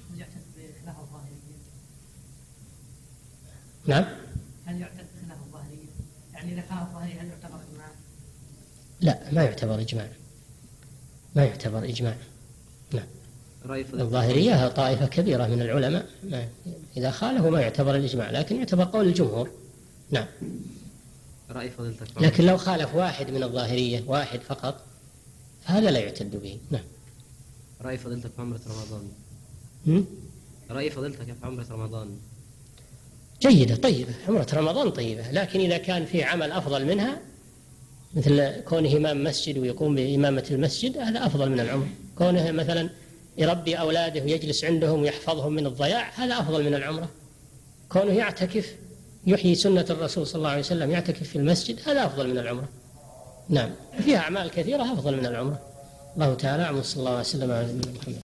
نعم. هل يعتبر خلاف الظاهرية؟ يعني إذا خالف الظاهرية هل يعتبر إجماع؟ لا ما يعتبر إجماع، ما يعتبر إجماع. نعم. رأي فضيلة الظاهرية طائفة كبيرة من العلماء إذا خالفوا ما يعتبر الإجماع، لكن يعتبر قول الجمهور. نعم. رأي فضيلتك. لكن لو خالف واحد من الظاهرية واحد فقط فهذا لا يعتد به. نعم. رأي فضيلتك في عمرة رمضان. هم؟ رأي فضيلتك في عمرة رمضان. جيدة طيبة، عمرة رمضان طيبة، لكن إذا كان في عمل أفضل منها مثل كونه إمام مسجد ويقوم بإمامة المسجد هذا أفضل من العمرة. كونه مثلا يربي أولاده ويجلس عندهم ويحفظهم من الضياع هذا أفضل من العمرة. كونه يعتكف يحيي سنة الرسول صلى الله عليه وسلم يعتكف في المسجد هذا أفضل من العمرة. نعم فيها أعمال كثيرة أفضل من العمرة. الله تعالى أعلم. صلى الله عليه وسلم على نبينا محمد.